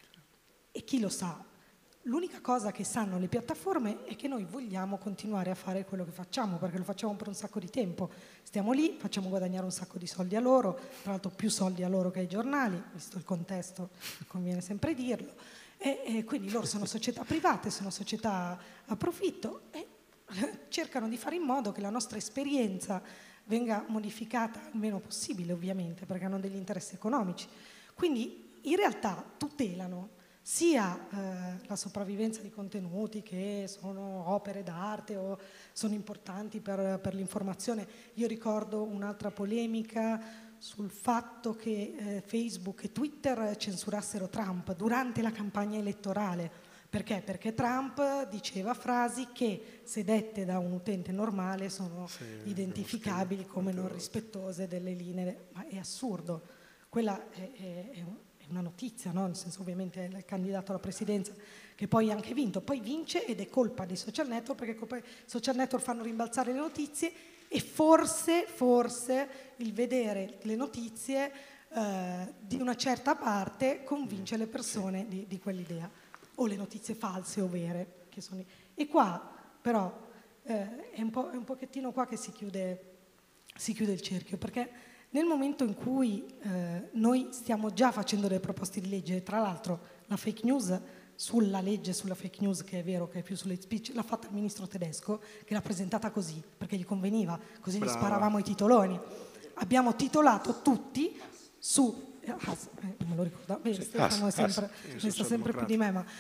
E chi lo sa? L'unica cosa che sanno le piattaforme è che noi vogliamo continuare a fare quello che facciamo, perché lo facciamo per un sacco di tempo. Stiamo lì, facciamo guadagnare un sacco di soldi a loro, tra l'altro più soldi a loro che ai giornali, visto il contesto, conviene sempre dirlo. E quindi loro sono società private, sono società a profitto e cercano di fare in modo che la nostra esperienza venga modificata il meno possibile, ovviamente, perché hanno degli interessi economici. Quindi in realtà tutelano sia la sopravvivenza di contenuti che sono opere d'arte o sono importanti per l'informazione. Io ricordo un'altra polemica sul fatto che Facebook e Twitter censurassero Trump durante la campagna elettorale. Perché? Perché Trump diceva frasi che, se dette da un utente normale, sono identificabili come non rispettose delle linee. Ma è assurdo. Quella è una notizia, no? Nel senso, ovviamente è il candidato alla presidenza che poi ha anche vinto, poi vince ed è colpa dei social network, perché i social network fanno rimbalzare le notizie e forse il vedere le notizie di una certa parte convince le persone di quell'idea, o le notizie false o vere che sono. E qua però è un pochettino qua che si chiude il cerchio, perché nel momento in cui noi stiamo già facendo delle proposte di legge, tra l'altro la fake news sulla legge sulla fake news, che è vero che è più sull'hate speech, l'ha fatta il ministro tedesco, che l'ha presentata così, perché gli conveniva, così gli sparavamo i titoloni. Abbiamo titolato tutti su... me lo ricordo, Stefano ne sa sempre più di me, ma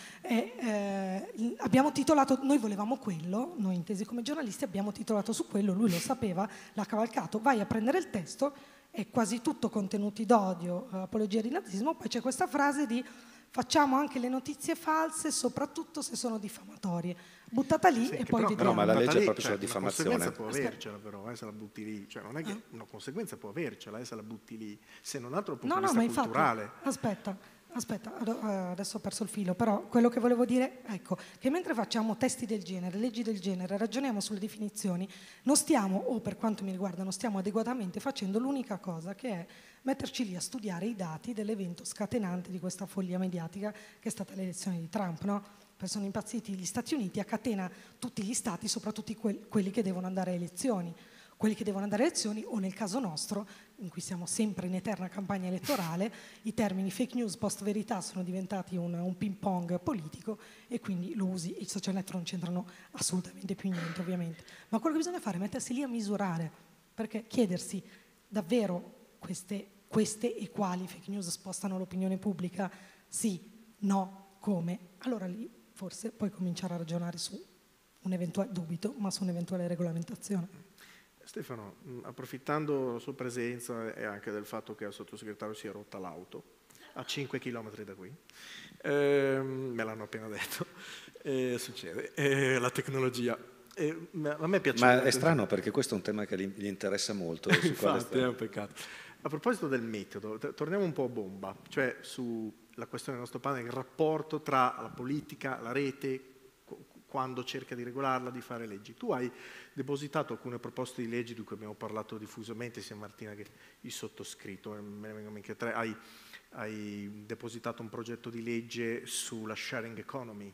abbiamo titolato, noi volevamo quello, noi intesi come giornalisti abbiamo titolato su quello, lui lo sapeva, l'ha cavalcato, vai a prendere il testo, è quasi tutto contenuti d'odio, apologia di nazismo, poi c'è questa frase di facciamo anche le notizie false, soprattutto se sono diffamatorie. Buttata lì e poi vediamo. No, ma la legge è proprio sulla diffamazione. Una conseguenza può avercela però, se la butti lì. Cioè, non è che una conseguenza può avercela, se la butti lì. Se non altro dal punto di vista culturale. Aspetta, adesso ho perso il filo, però quello che volevo dire, ecco, che mentre facciamo testi del genere, leggi del genere, ragioniamo sulle definizioni, non stiamo, o per quanto mi riguarda, non stiamo adeguatamente facendo l'unica cosa che è metterci lì a studiare i dati dell'evento scatenante di questa follia mediatica che è stata l'elezione di Trump, no? Perché sono impazziti gli Stati Uniti, a catena tutti gli stati, soprattutto quelli che devono andare a elezioni. Quelli che devono andare a elezioni, o nel caso nostro, in cui siamo sempre in eterna campagna elettorale, i termini fake news, post verità sono diventati un ping pong politico e quindi lo usi, i social network non c'entrano assolutamente più niente, ovviamente. Ma quello che bisogna fare è mettersi lì a misurare, perché chiedersi davvero queste e quali fake news spostano l'opinione pubblica, sì, no, come, allora lì forse puoi cominciare a ragionare su un eventuale dubito, ma su un'eventuale regolamentazione. Stefano, approfittando della sua presenza e anche del fatto che al sottosegretario si è rotta l'auto, a 5 chilometri da qui. Me l'hanno appena detto. Succede. La tecnologia. A me piace. Ma è strano perché questo è un tema che gli interessa molto. Infatti, è un peccato. A proposito del metodo, torniamo un po' a bomba, cioè sulla questione del nostro panel, il rapporto tra la politica, la rete, quando cerca di regolarla, di fare leggi. Tu hai depositato alcune proposte di leggi di cui abbiamo parlato diffusamente, sia Martina che il sottoscritto, me ne vengono anche tre. Hai depositato un progetto di legge sulla sharing economy.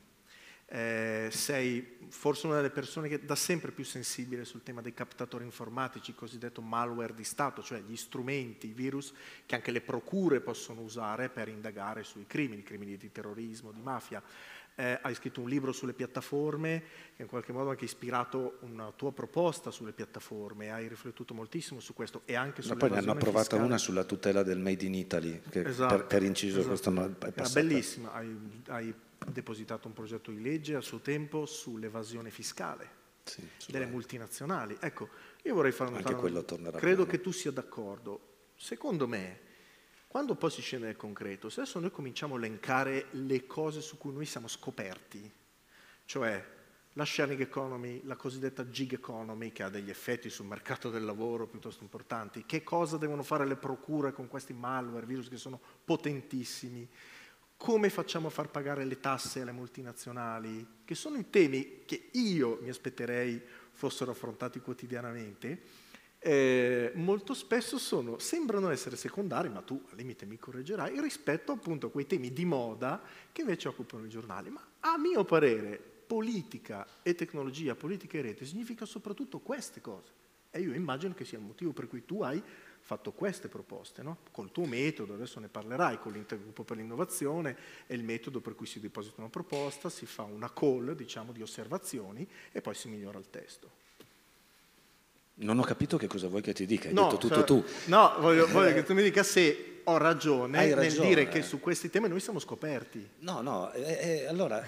Sei forse una delle persone che da sempre più sensibile sul tema dei captatori informatici, il cosiddetto malware di Stato, cioè gli strumenti, i virus che anche le procure possono usare per indagare sui crimini di terrorismo, di mafia. Hai scritto un libro sulle piattaforme che in qualche modo ha anche ispirato una tua proposta sulle piattaforme, hai riflettuto moltissimo su questo e anche sull'evasione fiscale. Poi ne hanno approvata fiscale. Una sulla tutela del Made in Italy, che esatto, per inciso esatto. Questo non è era bellissima, hai depositato un progetto di legge a suo tempo sull'evasione fiscale delle multinazionali. Ecco, io vorrei fare anche quello tornerà. Credo che tu sia d'accordo. Secondo me, quando poi si scende nel concreto, se adesso noi cominciamo a elencare le cose su cui noi siamo scoperti, cioè la sharing economy, la cosiddetta gig economy, che ha degli effetti sul mercato del lavoro piuttosto importanti, che cosa devono fare le procure con questi malware, virus che sono potentissimi, come facciamo a far pagare le tasse alle multinazionali, che sono i temi che io mi aspetterei fossero affrontati quotidianamente, molto spesso sembrano essere secondari, ma tu al limite mi correggerai, rispetto appunto a quei temi di moda che invece occupano i giornali. Ma a mio parere politica e tecnologia, politica e rete significa soprattutto queste cose. E io immagino che sia il motivo per cui tu hai fatto queste proposte, no? Col tuo metodo, adesso ne parlerai, con l'intergruppo per l'innovazione, è il metodo per cui si deposita una proposta, si fa una call, diciamo, di osservazioni e poi si migliora il testo. Non ho capito che cosa vuoi che ti dica, hai detto tutto tu. No, voglio che tu mi dica se ho ragione nel dire che su questi temi noi siamo scoperti. No, allora...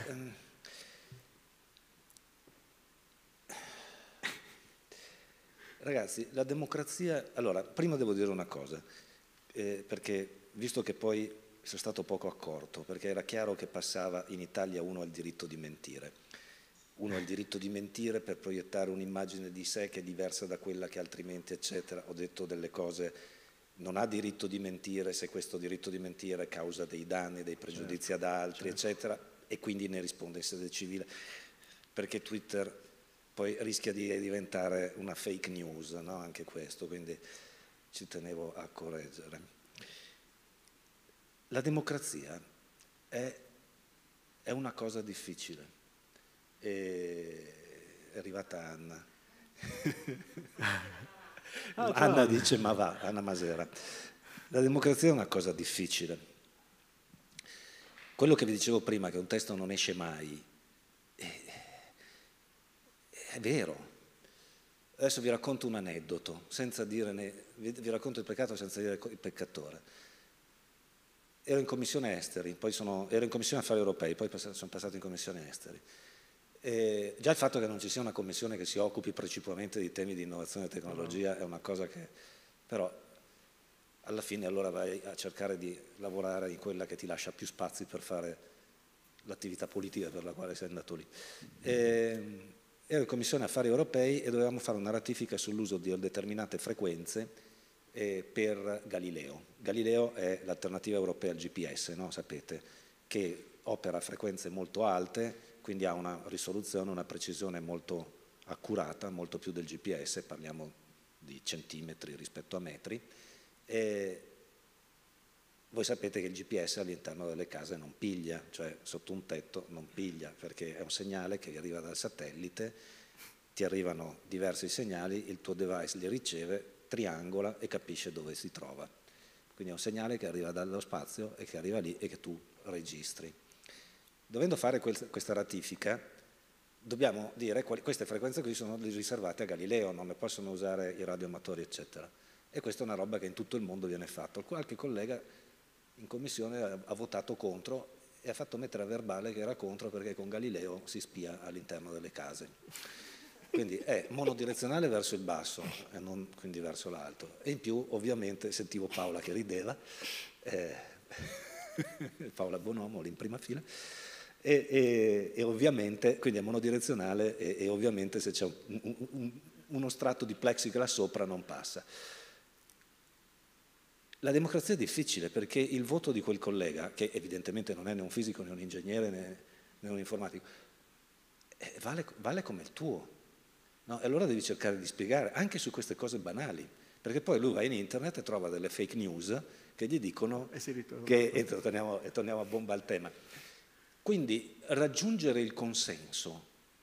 Ragazzi, la democrazia... Allora, prima devo dire una cosa, perché visto che poi sono stato poco accorto, perché era chiaro che passava in Italia uno al diritto di mentire. Uno ha il diritto di mentire per proiettare un'immagine di sé che è diversa da quella che altrimenti, eccetera. Ho detto delle cose, non ha diritto di mentire se questo diritto di mentire causa dei danni, dei pregiudizi ad altri, eccetera, e quindi ne risponde in sede civile, perché Twitter poi rischia di diventare una fake news, no? Anche questo, quindi ci tenevo a correggere. La democrazia è una cosa difficile. È arrivata Anna. Anna dice ma va, Anna Masera. La democrazia è una cosa difficile. Quello che vi dicevo prima, che un testo non esce mai, è vero. Adesso vi racconto un aneddoto, senza dire vi racconto il peccato senza dire il peccatore. Ero in commissione esteri, ero in commissione affari europei, poi sono passato in commissione esteri. Già il fatto che non ci sia una commissione che si occupi principalmente di temi di innovazione e tecnologia è una cosa che però alla fine allora vai a cercare di lavorare in quella che ti lascia più spazi per fare l'attività politica per la quale sei andato lì. Ero in commissione affari europei e dovevamo fare una ratifica sull'uso di determinate frequenze per Galileo. Galileo è l'alternativa europea al GPS, no? Sapete, che opera a frequenze molto alte, quindi ha una risoluzione, una precisione molto accurata, molto più del GPS, parliamo di centimetri rispetto a metri. E voi sapete che il GPS all'interno delle case non piglia, cioè sotto un tetto non piglia, perché è un segnale che arriva dal satellite, ti arrivano diversi segnali, il tuo device li riceve, triangola e capisce dove si trova. Quindi è un segnale che arriva dallo spazio e che arriva lì e che tu registri. Dovendo fare questa ratifica, dobbiamo dire che queste frequenze qui sono riservate a Galileo, non ne possono usare i radioamatori, eccetera. E questa è una roba che in tutto il mondo viene fatta. Qualche collega in commissione ha votato contro e ha fatto mettere a verbale che era contro perché con Galileo si spia all'interno delle case. Quindi è monodirezionale verso il basso e non quindi verso l'alto. E in più, ovviamente, sentivo Paola che rideva. Paola Bonomo lì in prima fila, e ovviamente, quindi è monodirezionale e ovviamente se c'è uno strato di plexiglass sopra non passa. La democrazia è difficile perché il voto di quel collega, che evidentemente non è né un fisico né un ingegnere né un informatico, vale come il tuo, no? E allora devi cercare di spiegare anche su queste cose banali, perché poi lui va in internet e trova delle fake news che gli dicono e torniamo a bomba al tema. Quindi raggiungere il consenso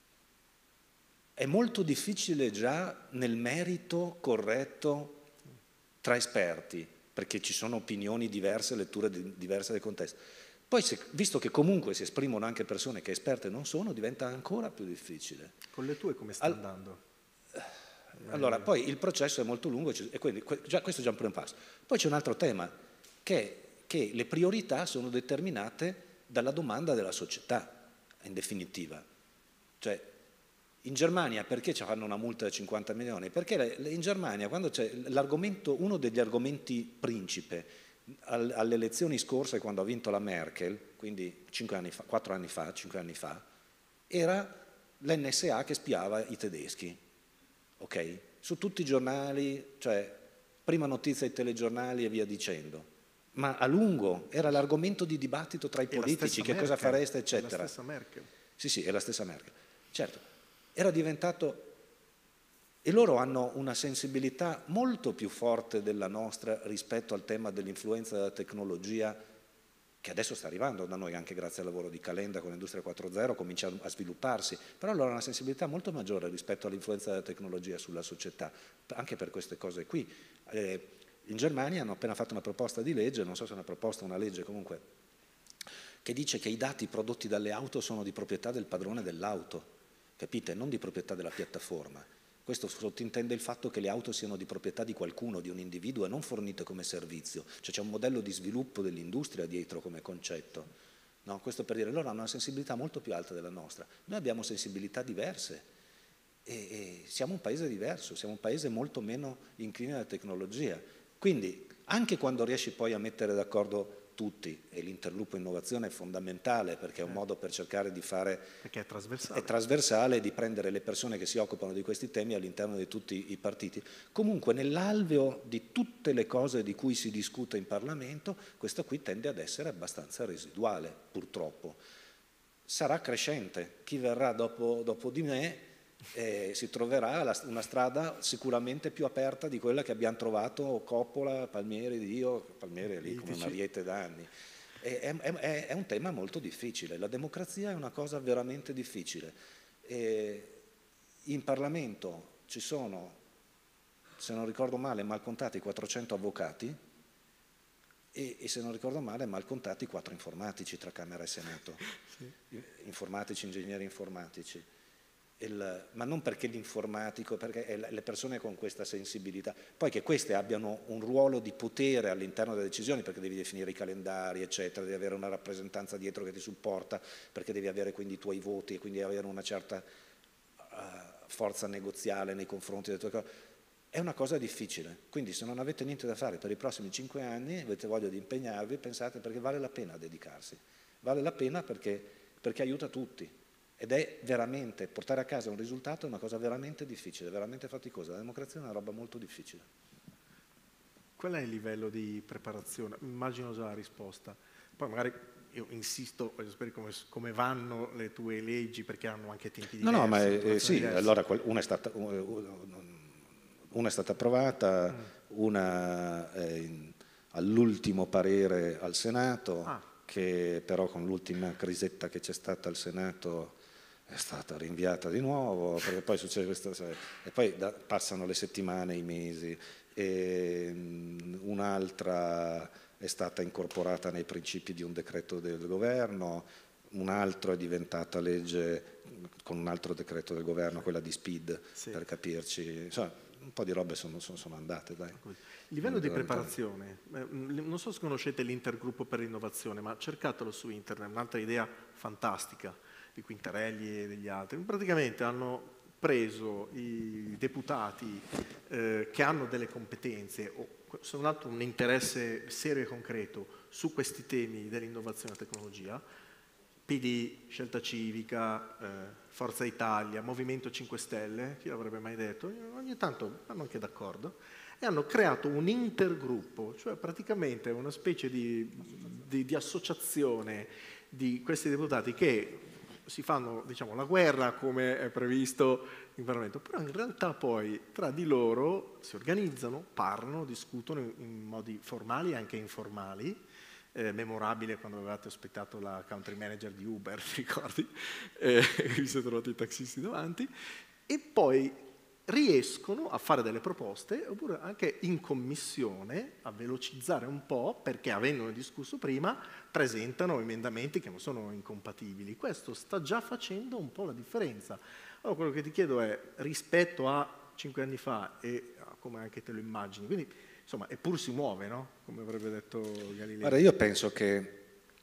è molto difficile già nel merito corretto tra esperti, perché ci sono opinioni diverse, letture diverse del contesto. Poi, visto che comunque si esprimono anche persone che esperte non sono, diventa ancora più difficile. Con le tue come sta andando? Allora, poi il processo è molto lungo e quindi questo è già un primo passo. Poi c'è un altro tema, che le priorità sono determinate dalla domanda della società, in definitiva. Cioè, in Germania perché ci fanno una multa da 50 milioni? Perché in Germania, quando c'è uno degli argomenti principe alle elezioni scorse, quando ha vinto la Merkel, quindi 5 anni fa, era l'NSA che spiava i tedeschi. Ok? Su tutti i giornali, cioè prima notizia ai telegiornali e via dicendo. Ma a lungo era l'argomento di dibattito tra i politici, che cosa fareste, eccetera. È la stessa Merkel. Sì, è la stessa Merkel. Certo, era diventato... E loro hanno una sensibilità molto più forte della nostra rispetto al tema dell'influenza della tecnologia, che adesso sta arrivando da noi anche grazie al lavoro di Calenda con l'Industria 4.0, comincia a svilupparsi, però loro hanno una sensibilità molto maggiore rispetto all'influenza della tecnologia sulla società, anche per queste cose qui. In Germania hanno appena fatto una proposta di legge, non so se è una proposta o una legge comunque, che dice che i dati prodotti dalle auto sono di proprietà del padrone dell'auto, capite? Non di proprietà della piattaforma. Questo sottintende il fatto che le auto siano di proprietà di qualcuno, di un individuo e non fornite come servizio, cioè c'è un modello di sviluppo dell'industria dietro come concetto. No? Questo per dire, loro hanno una sensibilità molto più alta della nostra, noi abbiamo sensibilità diverse e siamo un paese diverso, siamo un paese molto meno incline alla tecnologia. Quindi anche quando riesci poi a mettere d'accordo tutti, e l'intergruppo innovazione è fondamentale perché è un modo per cercare di fare... Perché è trasversale. È trasversale, di prendere le persone che si occupano di questi temi all'interno di tutti i partiti. Comunque nell'alveo di tutte le cose di cui si discute in Parlamento, questo qui tende ad essere abbastanza residuale, purtroppo. Sarà crescente. Chi verrà dopo di me si troverà una strada sicuramente più aperta di quella che abbiamo trovato Coppola, Palmieri, Palmieri è lì come Mariette da anni. È un tema molto difficile, la democrazia è una cosa veramente difficile. In Parlamento ci sono, se non ricordo male, mal contati 400 avvocati e se non ricordo male mal contati 4 informatici tra Camera e Senato, sì. Informatici, ingegneri informatici. Ma non perché l'informatico, perché le persone con questa sensibilità, poi che queste abbiano un ruolo di potere all'interno delle decisioni, perché devi definire i calendari, eccetera, devi avere una rappresentanza dietro che ti supporta, perché devi avere quindi i tuoi voti e quindi avere una certa forza negoziale nei confronti delle tue cose. È una cosa difficile, quindi se non avete niente da fare per i prossimi 5 anni, avete voglia di impegnarvi, pensate perché vale la pena dedicarsi, vale la pena perché aiuta tutti. Ed è veramente, portare a casa un risultato è una cosa veramente difficile, veramente faticosa. La democrazia è una roba molto difficile. Qual è il livello di preparazione? Immagino già la risposta. Poi magari io insisto, voglio sapere come vanno le tue leggi, perché hanno anche tempi diversi. No, ma sì, diversi. Allora una è stata approvata, una all'ultimo parere al Senato, che però con l'ultima crisetta che c'è stata al Senato è stata rinviata di nuovo, perché poi succede questo, e poi passano le settimane, i mesi, e un'altra è stata incorporata nei principi di un decreto del governo, un altro è diventata legge con un altro decreto del governo, quella di SPID, sì. Per capirci, insomma, un po' di robe sono andate, dai. Il livello di preparazione, non so se conoscete l'intergruppo per l'innovazione, ma cercatelo su internet, un'altra idea fantastica di Quintarelli e degli altri. Praticamente hanno preso i deputati che hanno delle competenze o sono dato un interesse serio e concreto su questi temi dell'innovazione e tecnologia, PD, Scelta Civica, Forza Italia, Movimento 5 Stelle, chi l'avrebbe mai detto, ogni tanto vanno anche d'accordo, e hanno creato un intergruppo, cioè praticamente una specie di associazione di questi deputati che si fanno, diciamo, la guerra come è previsto in Parlamento, però in realtà poi tra di loro si organizzano, parlano, discutono in modi formali e anche informali. Memorabile quando avevate ospitato la country manager di Uber, ti ricordi? Vi siete trovati i taxisti davanti, e poi riescono a fare delle proposte, oppure anche in commissione a velocizzare un po', perché avendone discusso prima, presentano emendamenti che non sono incompatibili. Questo sta già facendo un po' la differenza. Allora quello che ti chiedo è, rispetto a 5 anni fa e a come anche te lo immagini, quindi insomma, eppur si muove, no? Come avrebbe detto Galileo. Guarda, io penso che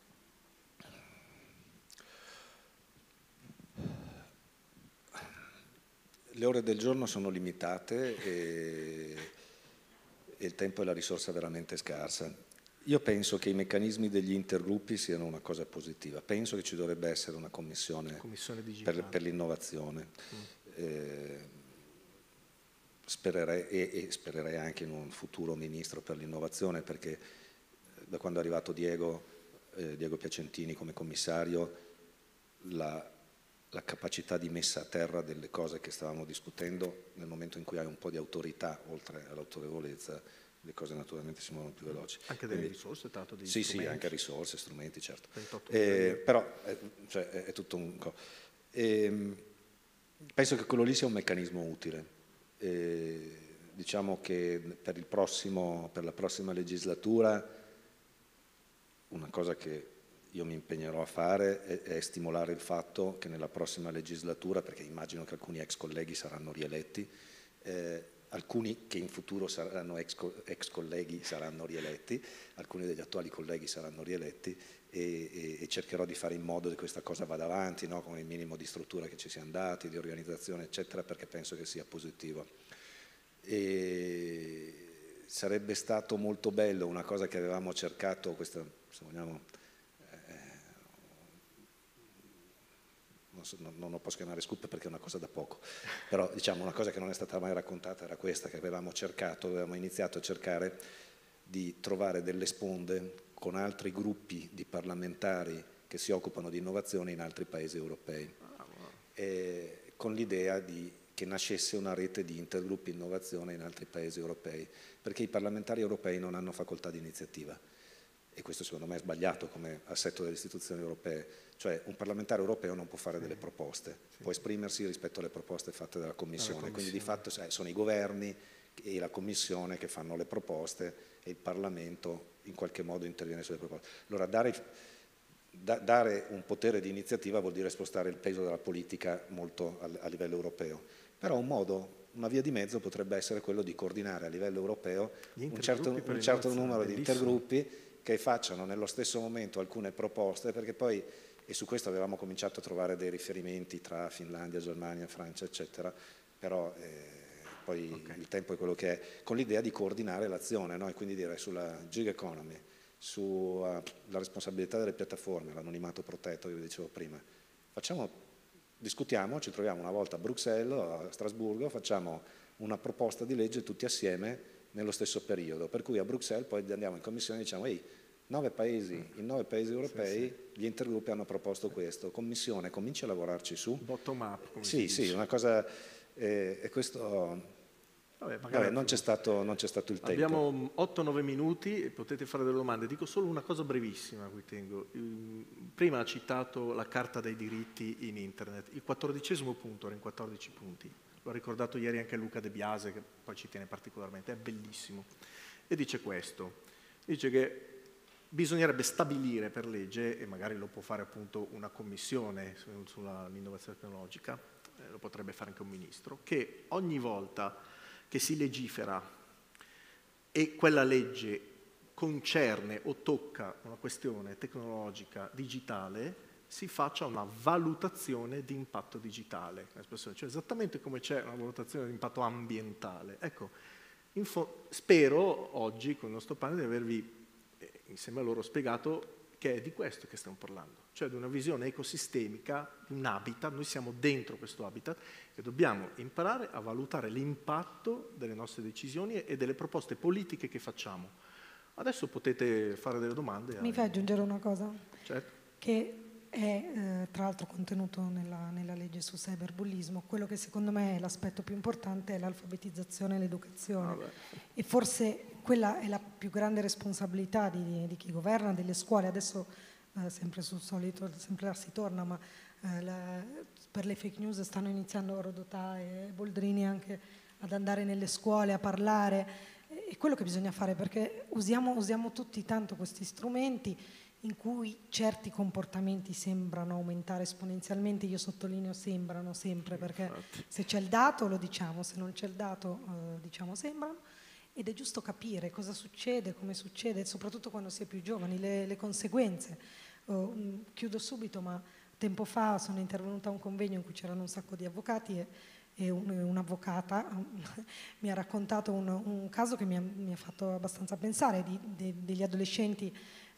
le ore del giorno sono limitate e il tempo è la risorsa veramente scarsa. Io penso che i meccanismi degli intergruppi siano una cosa positiva. Penso che ci dovrebbe essere una commissione per l'innovazione. Spererei anche in un futuro ministro per l'innovazione, perché da quando è arrivato Diego Piacentini come commissario, la capacità di messa a terra delle cose che stavamo discutendo, nel momento in cui hai un po' di autorità oltre all'autorevolezza, le cose naturalmente si muovono più veloci. Anche delle risorse, tanto di strumenti. Sì, anche risorse, strumenti, certo. Però è tutto un penso che quello lì sia un meccanismo utile. Diciamo che per la prossima legislatura una cosa che io mi impegnerò a fare è stimolare il fatto che nella prossima legislatura, perché immagino che alcuni ex colleghi saranno rieletti, alcuni che in futuro saranno ex colleghi saranno rieletti, alcuni degli attuali colleghi saranno rieletti, e cercherò di fare in modo che questa cosa vada avanti, no? Con il minimo di struttura che ci siamo dati, di organizzazione eccetera, perché penso che sia positivo. E sarebbe stato molto bello, una cosa che avevamo cercato, questa, se vogliamo, non lo posso chiamare scoop perché è una cosa da poco, però diciamo una cosa che non è stata mai raccontata era questa, che avevamo iniziato a cercare di trovare delle sponde con altri gruppi di parlamentari che si occupano di innovazione in altri paesi europei, con l'idea che nascesse una rete di intergruppi innovazione in altri paesi europei, perché i parlamentari europei non hanno facoltà di iniziativa. E questo secondo me è sbagliato come assetto delle istituzioni europee, cioè un parlamentare europeo non può fare delle proposte, può esprimersi rispetto alle proposte fatte dalla Commissione, quindi di fatto sono i governi e la Commissione che fanno le proposte e il Parlamento in qualche modo interviene sulle proposte. Allora dare un potere di iniziativa vuol dire spostare il peso della politica molto a livello europeo, però una via di mezzo potrebbe essere quello di coordinare a livello europeo un certo numero di intergruppi che facciano nello stesso momento alcune proposte, perché poi, e su questo avevamo cominciato a trovare dei riferimenti tra Finlandia, Germania, Francia, eccetera, però poi il tempo è quello che è, con l'idea di coordinare l'azione, no? E quindi dire sulla gig economy, sulla responsabilità delle piattaforme, l'anonimato protetto che vi dicevo prima, discutiamo, ci troviamo una volta a Bruxelles, a Strasburgo, facciamo una proposta di legge tutti assieme nello stesso periodo, per cui a Bruxelles poi andiamo in commissione e diciamo in 9 paesi europei gli intergruppi hanno proposto questo, commissione cominci a lavorarci su. Bottom up. Come sì, una cosa, e questo non c'è stato il tempo. Abbiamo 8-9 minuti e potete fare delle domande, dico solo una cosa brevissima a cui tengo. Prima ha citato la Carta dei diritti in internet, il 14° punto era in 14 punti. L'ha ricordato ieri anche Luca De Biase, che poi ci tiene particolarmente, è bellissimo. E dice questo, dice che bisognerebbe stabilire per legge, e magari lo può fare appunto una commissione sull'innovazione tecnologica, lo potrebbe fare anche un ministro, che ogni volta che si legifera e quella legge concerne o tocca una questione tecnologica, digitale, si faccia una valutazione di impatto digitale, cioè esattamente come c'è una valutazione di impatto ambientale. Ecco, spero oggi con il nostro panel di avervi, insieme a loro, spiegato che è di questo che stiamo parlando, cioè di una visione ecosistemica, di un habitat. Noi siamo dentro questo habitat e dobbiamo imparare a valutare l'impatto delle nostre decisioni e delle proposte politiche che facciamo. Adesso potete fare delle domande. Mi fai aggiungere una cosa? Certo. Che è tra l'altro contenuto nella legge su cyberbullismo. Quello che secondo me è l'aspetto più importante è l'alfabetizzazione e l'educazione. E forse quella è la più grande responsabilità di chi governa, delle scuole. Adesso sempre sul solito, sempre si torna, ma per le fake news stanno iniziando Rodotà e Boldrini anche ad andare nelle scuole a parlare. È quello che bisogna fare, perché usiamo tutti tanto questi strumenti in cui certi comportamenti sembrano aumentare esponenzialmente. Io sottolineo sembrano sempre, perché se c'è il dato lo diciamo, se non c'è il dato diciamo sembrano, ed è giusto capire cosa succede, come succede, soprattutto quando si è più giovani, le conseguenze. Chiudo subito, ma tempo fa sono intervenuta a un convegno in cui c'erano un sacco di avvocati e un'avvocata mi ha raccontato un caso che mi ha fatto abbastanza pensare, degli adolescenti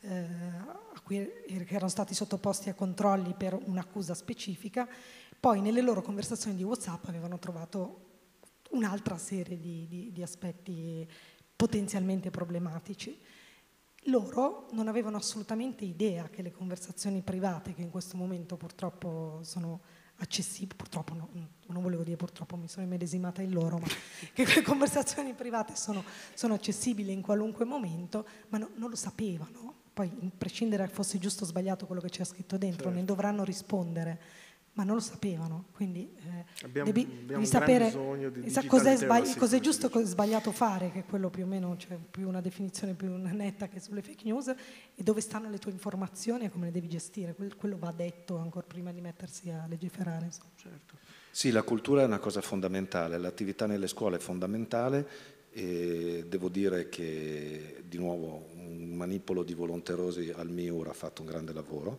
che erano stati sottoposti a controlli per un'accusa specifica. Poi nelle loro conversazioni di WhatsApp avevano trovato un'altra serie di aspetti potenzialmente problematici. Loro non avevano assolutamente idea che le conversazioni private, che in questo momento purtroppo sono accessibili, purtroppo no, non volevo dire purtroppo, mi sono immedesimata in loro, ma che le conversazioni private sono accessibili in qualunque momento, ma non lo sapevano. Poi, a prescindere che fosse giusto o sbagliato quello che c'è scritto dentro, certo, ne dovranno rispondere, ma non lo sapevano. Quindi devi sapere cos'è giusto e cos'è sbagliato fare, che è quello più o meno, cioè più una definizione più netta che sulle fake news, e dove stanno le tue informazioni e come le devi gestire. Quello va detto ancora prima di mettersi a legiferare. Certo. Sì, la cultura è una cosa fondamentale, l'attività nelle scuole è fondamentale. E devo dire che di nuovo un manipolo di volonterosi al MIUR ha fatto un grande lavoro,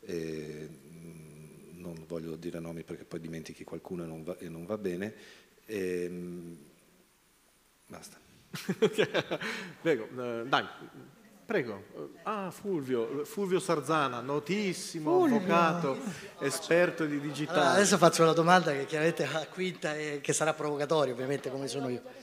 non voglio dire nomi perché poi dimentichi qualcuno e non va bene, basta. Prego, dai, prego. Fulvio Sarzana, notissimo avvocato, esperto di digitale. Allora, adesso faccio una domanda che chiaramente a Quinta che sarà provocatoria, ovviamente, come sono io.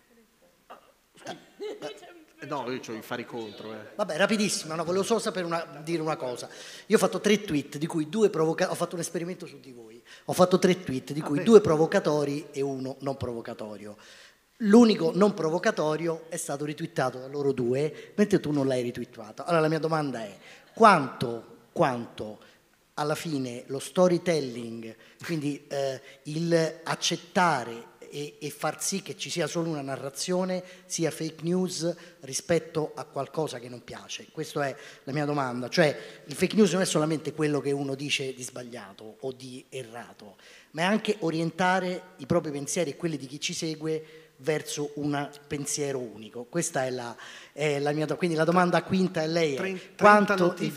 No, io ho i fari contro. Vabbè, rapidissimo, no, volevo solo dire una cosa. Io ho fatto 3 tweet, di cui 2 provocatori, ho fatto un esperimento su di voi. Ho fatto 3 tweet, di cui 2 provocatori e 1 non provocatorio. L'unico non provocatorio è stato ritwittato da loro 2, mentre tu non l'hai ritwittato. Allora la mia domanda è: quanto alla fine lo storytelling, quindi il accettare e far sì che ci sia solo una narrazione, sia fake news rispetto a qualcosa che non piace? Questa è la mia domanda. Cioè, il fake news non è solamente quello che uno dice di sbagliato o di errato, ma è anche orientare i propri pensieri e quelli di chi ci segue verso un pensiero unico. Questa è la mia domanda. Quindi la domanda a Quinta e lei è: quanto il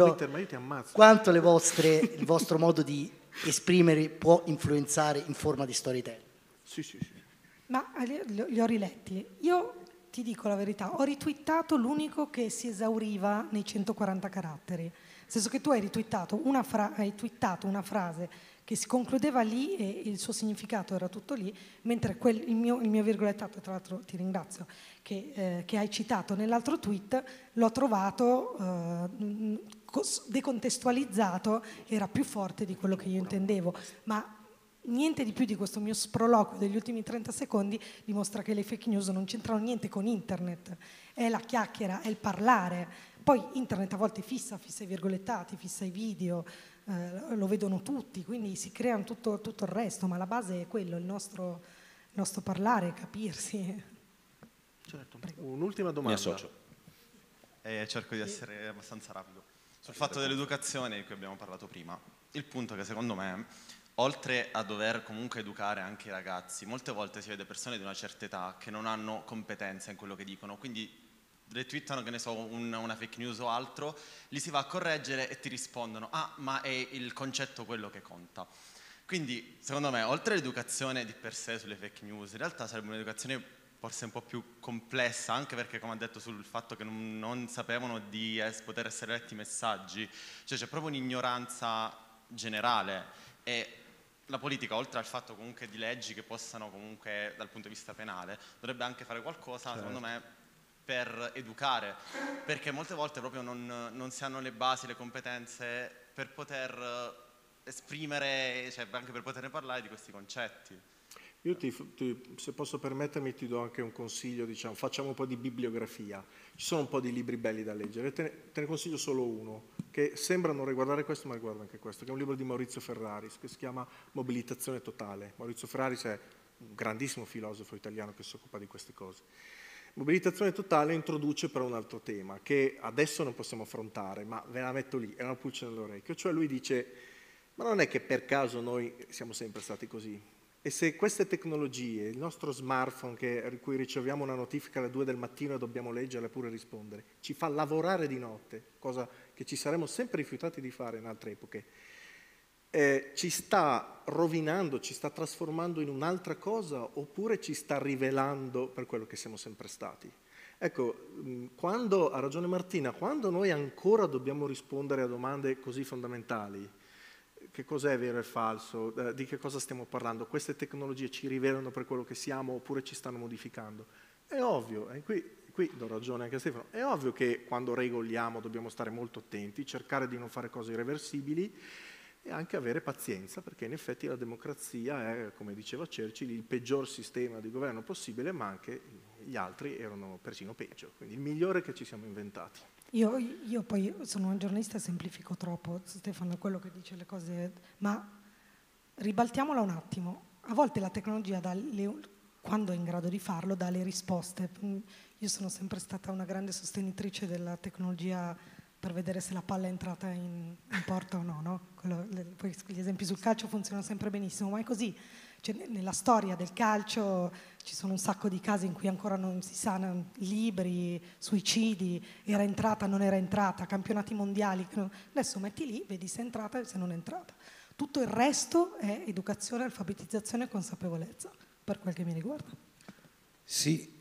vostro modo di esprimere può influenzare in forma di storytelling? Sì. Ma li ho riletti. Io ti dico la verità, ho ritwittato l'unico che si esauriva nei 140 caratteri. Nel senso che tu hai twittato una frase che si concludeva lì e il suo significato era tutto lì, mentre il mio virgolettato, tra l'altro ti ringrazio, che hai citato nell'altro tweet, l'ho trovato decontestualizzato, era più forte di quello che io intendevo. Ma niente di più di questo mio sproloquio degli ultimi 30 secondi dimostra che le fake news non c'entrano niente con internet. È la chiacchiera, è il parlare. Poi internet a volte fissa i virgolettati, fissa i video, lo vedono tutti, quindi si creano tutto il resto, ma la base è quello, il nostro parlare, capirsi. Certo. Un'ultima domanda. Mi associo. Cerco di essere abbastanza rapido. Sul fatto dell'educazione di cui abbiamo parlato prima, il punto è che secondo me, oltre a dover comunque educare anche i ragazzi, molte volte si vede persone di una certa età che non hanno competenza in quello che dicono, quindi retweetano, che ne so, una fake news o altro, li si va a correggere e ti rispondono: ah, ma è il concetto quello che conta. Quindi, secondo me, oltre all'educazione di per sé sulle fake news, in realtà sarebbe un'educazione forse un po' più complessa, anche perché, come ha detto, sul fatto che non sapevano di poter essere letti i messaggi, cioè c'è proprio un'ignoranza generale, e la politica, oltre al fatto comunque di leggi che possano comunque, dal punto di vista penale, dovrebbe anche fare qualcosa, secondo me, per educare, perché molte volte proprio non si hanno le basi, le competenze per poter esprimere, cioè anche per poterne parlare di questi concetti. Io se posso permettermi, ti do anche un consiglio, diciamo, facciamo un po' di bibliografia. Ci sono un po' di libri belli da leggere, te ne consiglio solo uno, che sembra non riguardare questo, ma riguarda anche questo, che è un libro di Maurizio Ferraris, che si chiama Mobilitazione Totale. Maurizio Ferraris è un grandissimo filosofo italiano che si occupa di queste cose. Mobilitazione Totale introduce però un altro tema, che adesso non possiamo affrontare, ma ve la metto lì, è una pulce nell'orecchio. Cioè lui dice: ma non è che per caso noi siamo sempre stati così? E se queste tecnologie, il nostro smartphone di cui riceviamo una notifica alle 2 del mattino e dobbiamo leggerla e pure rispondere, ci fa lavorare di notte, cosa che ci saremmo sempre rifiutati di fare in altre epoche, ci sta rovinando, ci sta trasformando in un'altra cosa, oppure ci sta rivelando per quello che siamo sempre stati? Ecco, quando, ha ragione Martina, quando noi ancora dobbiamo rispondere a domande così fondamentali, che cos'è vero e falso, di che cosa stiamo parlando, queste tecnologie ci rivelano per quello che siamo oppure ci stanno modificando? È ovvio, e qui do ragione anche a Stefano, è ovvio che quando regoliamo dobbiamo stare molto attenti, cercare di non fare cose irreversibili e anche avere pazienza, perché in effetti la democrazia è, come diceva Churchill, il peggior sistema di governo possibile, ma anche gli altri erano persino peggio, quindi il migliore che ci siamo inventati. Io poi sono una giornalista e semplifico troppo, Stefano, è quello che dice le cose, ma ribaltiamola un attimo. A volte la tecnologia, quando è in grado di farlo, dà le risposte. Io sono sempre stata una grande sostenitrice della tecnologia per vedere se la palla è entrata in porta o no, no? Poi gli esempi sul calcio funzionano sempre benissimo, ma è così. Cioè, nella storia del calcio ci sono un sacco di casi in cui ancora non si sa, libri, suicidi, era entrata, non era entrata, campionati mondiali. Adesso metti lì, vedi se è entrata e se non è entrata. Tutto il resto è educazione, alfabetizzazione e consapevolezza, per quel che mi riguarda. Sì.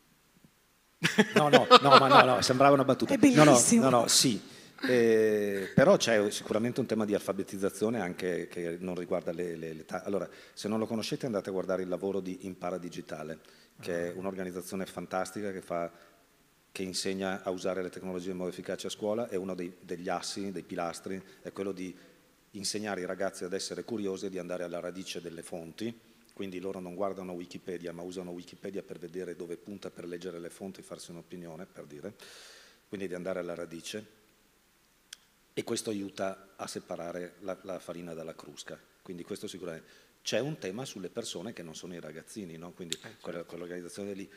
No, sembrava una battuta. È bellissimo. No, sì. Però c'è sicuramente un tema di alfabetizzazione anche che non riguarda l'età. Allora, se non lo conoscete andate a guardare il lavoro di Impara Digitale, che è un'organizzazione fantastica che insegna a usare le tecnologie in modo efficace a scuola, e uno degli assi, dei pilastri, è quello di insegnare ai ragazzi ad essere curiosi e di andare alla radice delle fonti. Quindi loro non guardano Wikipedia, ma usano Wikipedia per vedere dove punta, per leggere le fonti e farsi un'opinione, per dire. Quindi di andare alla radice. E questo aiuta a separare la farina dalla crusca. Quindi questo sicuramente. C'è un tema sulle persone che non sono i ragazzini, no? Quindi quell'organizzazione lì.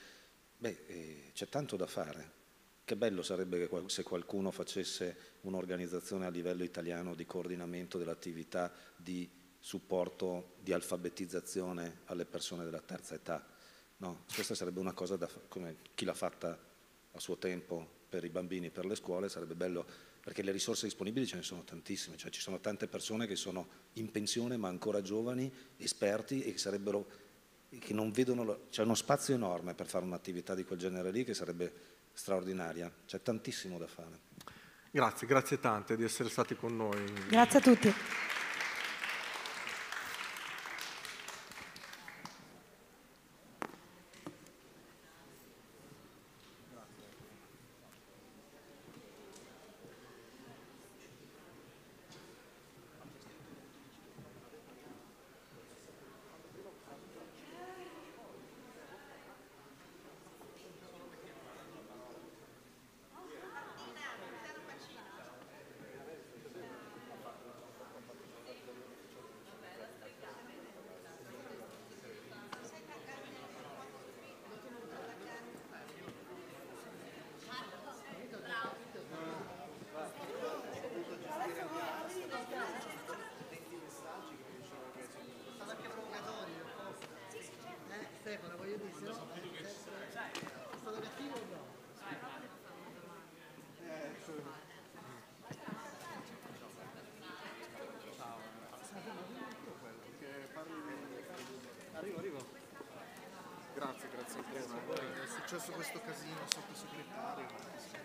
C'è tanto da fare. Che bello sarebbe se qualcuno facesse un'organizzazione a livello italiano di coordinamento dell'attività di supporto di alfabetizzazione alle persone della terza età. No, questa sarebbe una cosa come chi l'ha fatta a suo tempo per i bambini, per le scuole, sarebbe bello, perché le risorse disponibili ce ne sono tantissime, cioè ci sono tante persone che sono in pensione ma ancora giovani, esperti, e che non vedono, c'è uno spazio enorme per fare un'attività di quel genere lì che sarebbe straordinaria, c'è tantissimo da fare. Grazie tante di essere stati con noi. Grazie a tutti. Stefano, voglio dire, se no è stato cattivo o no? successo questo casino sottosegretario.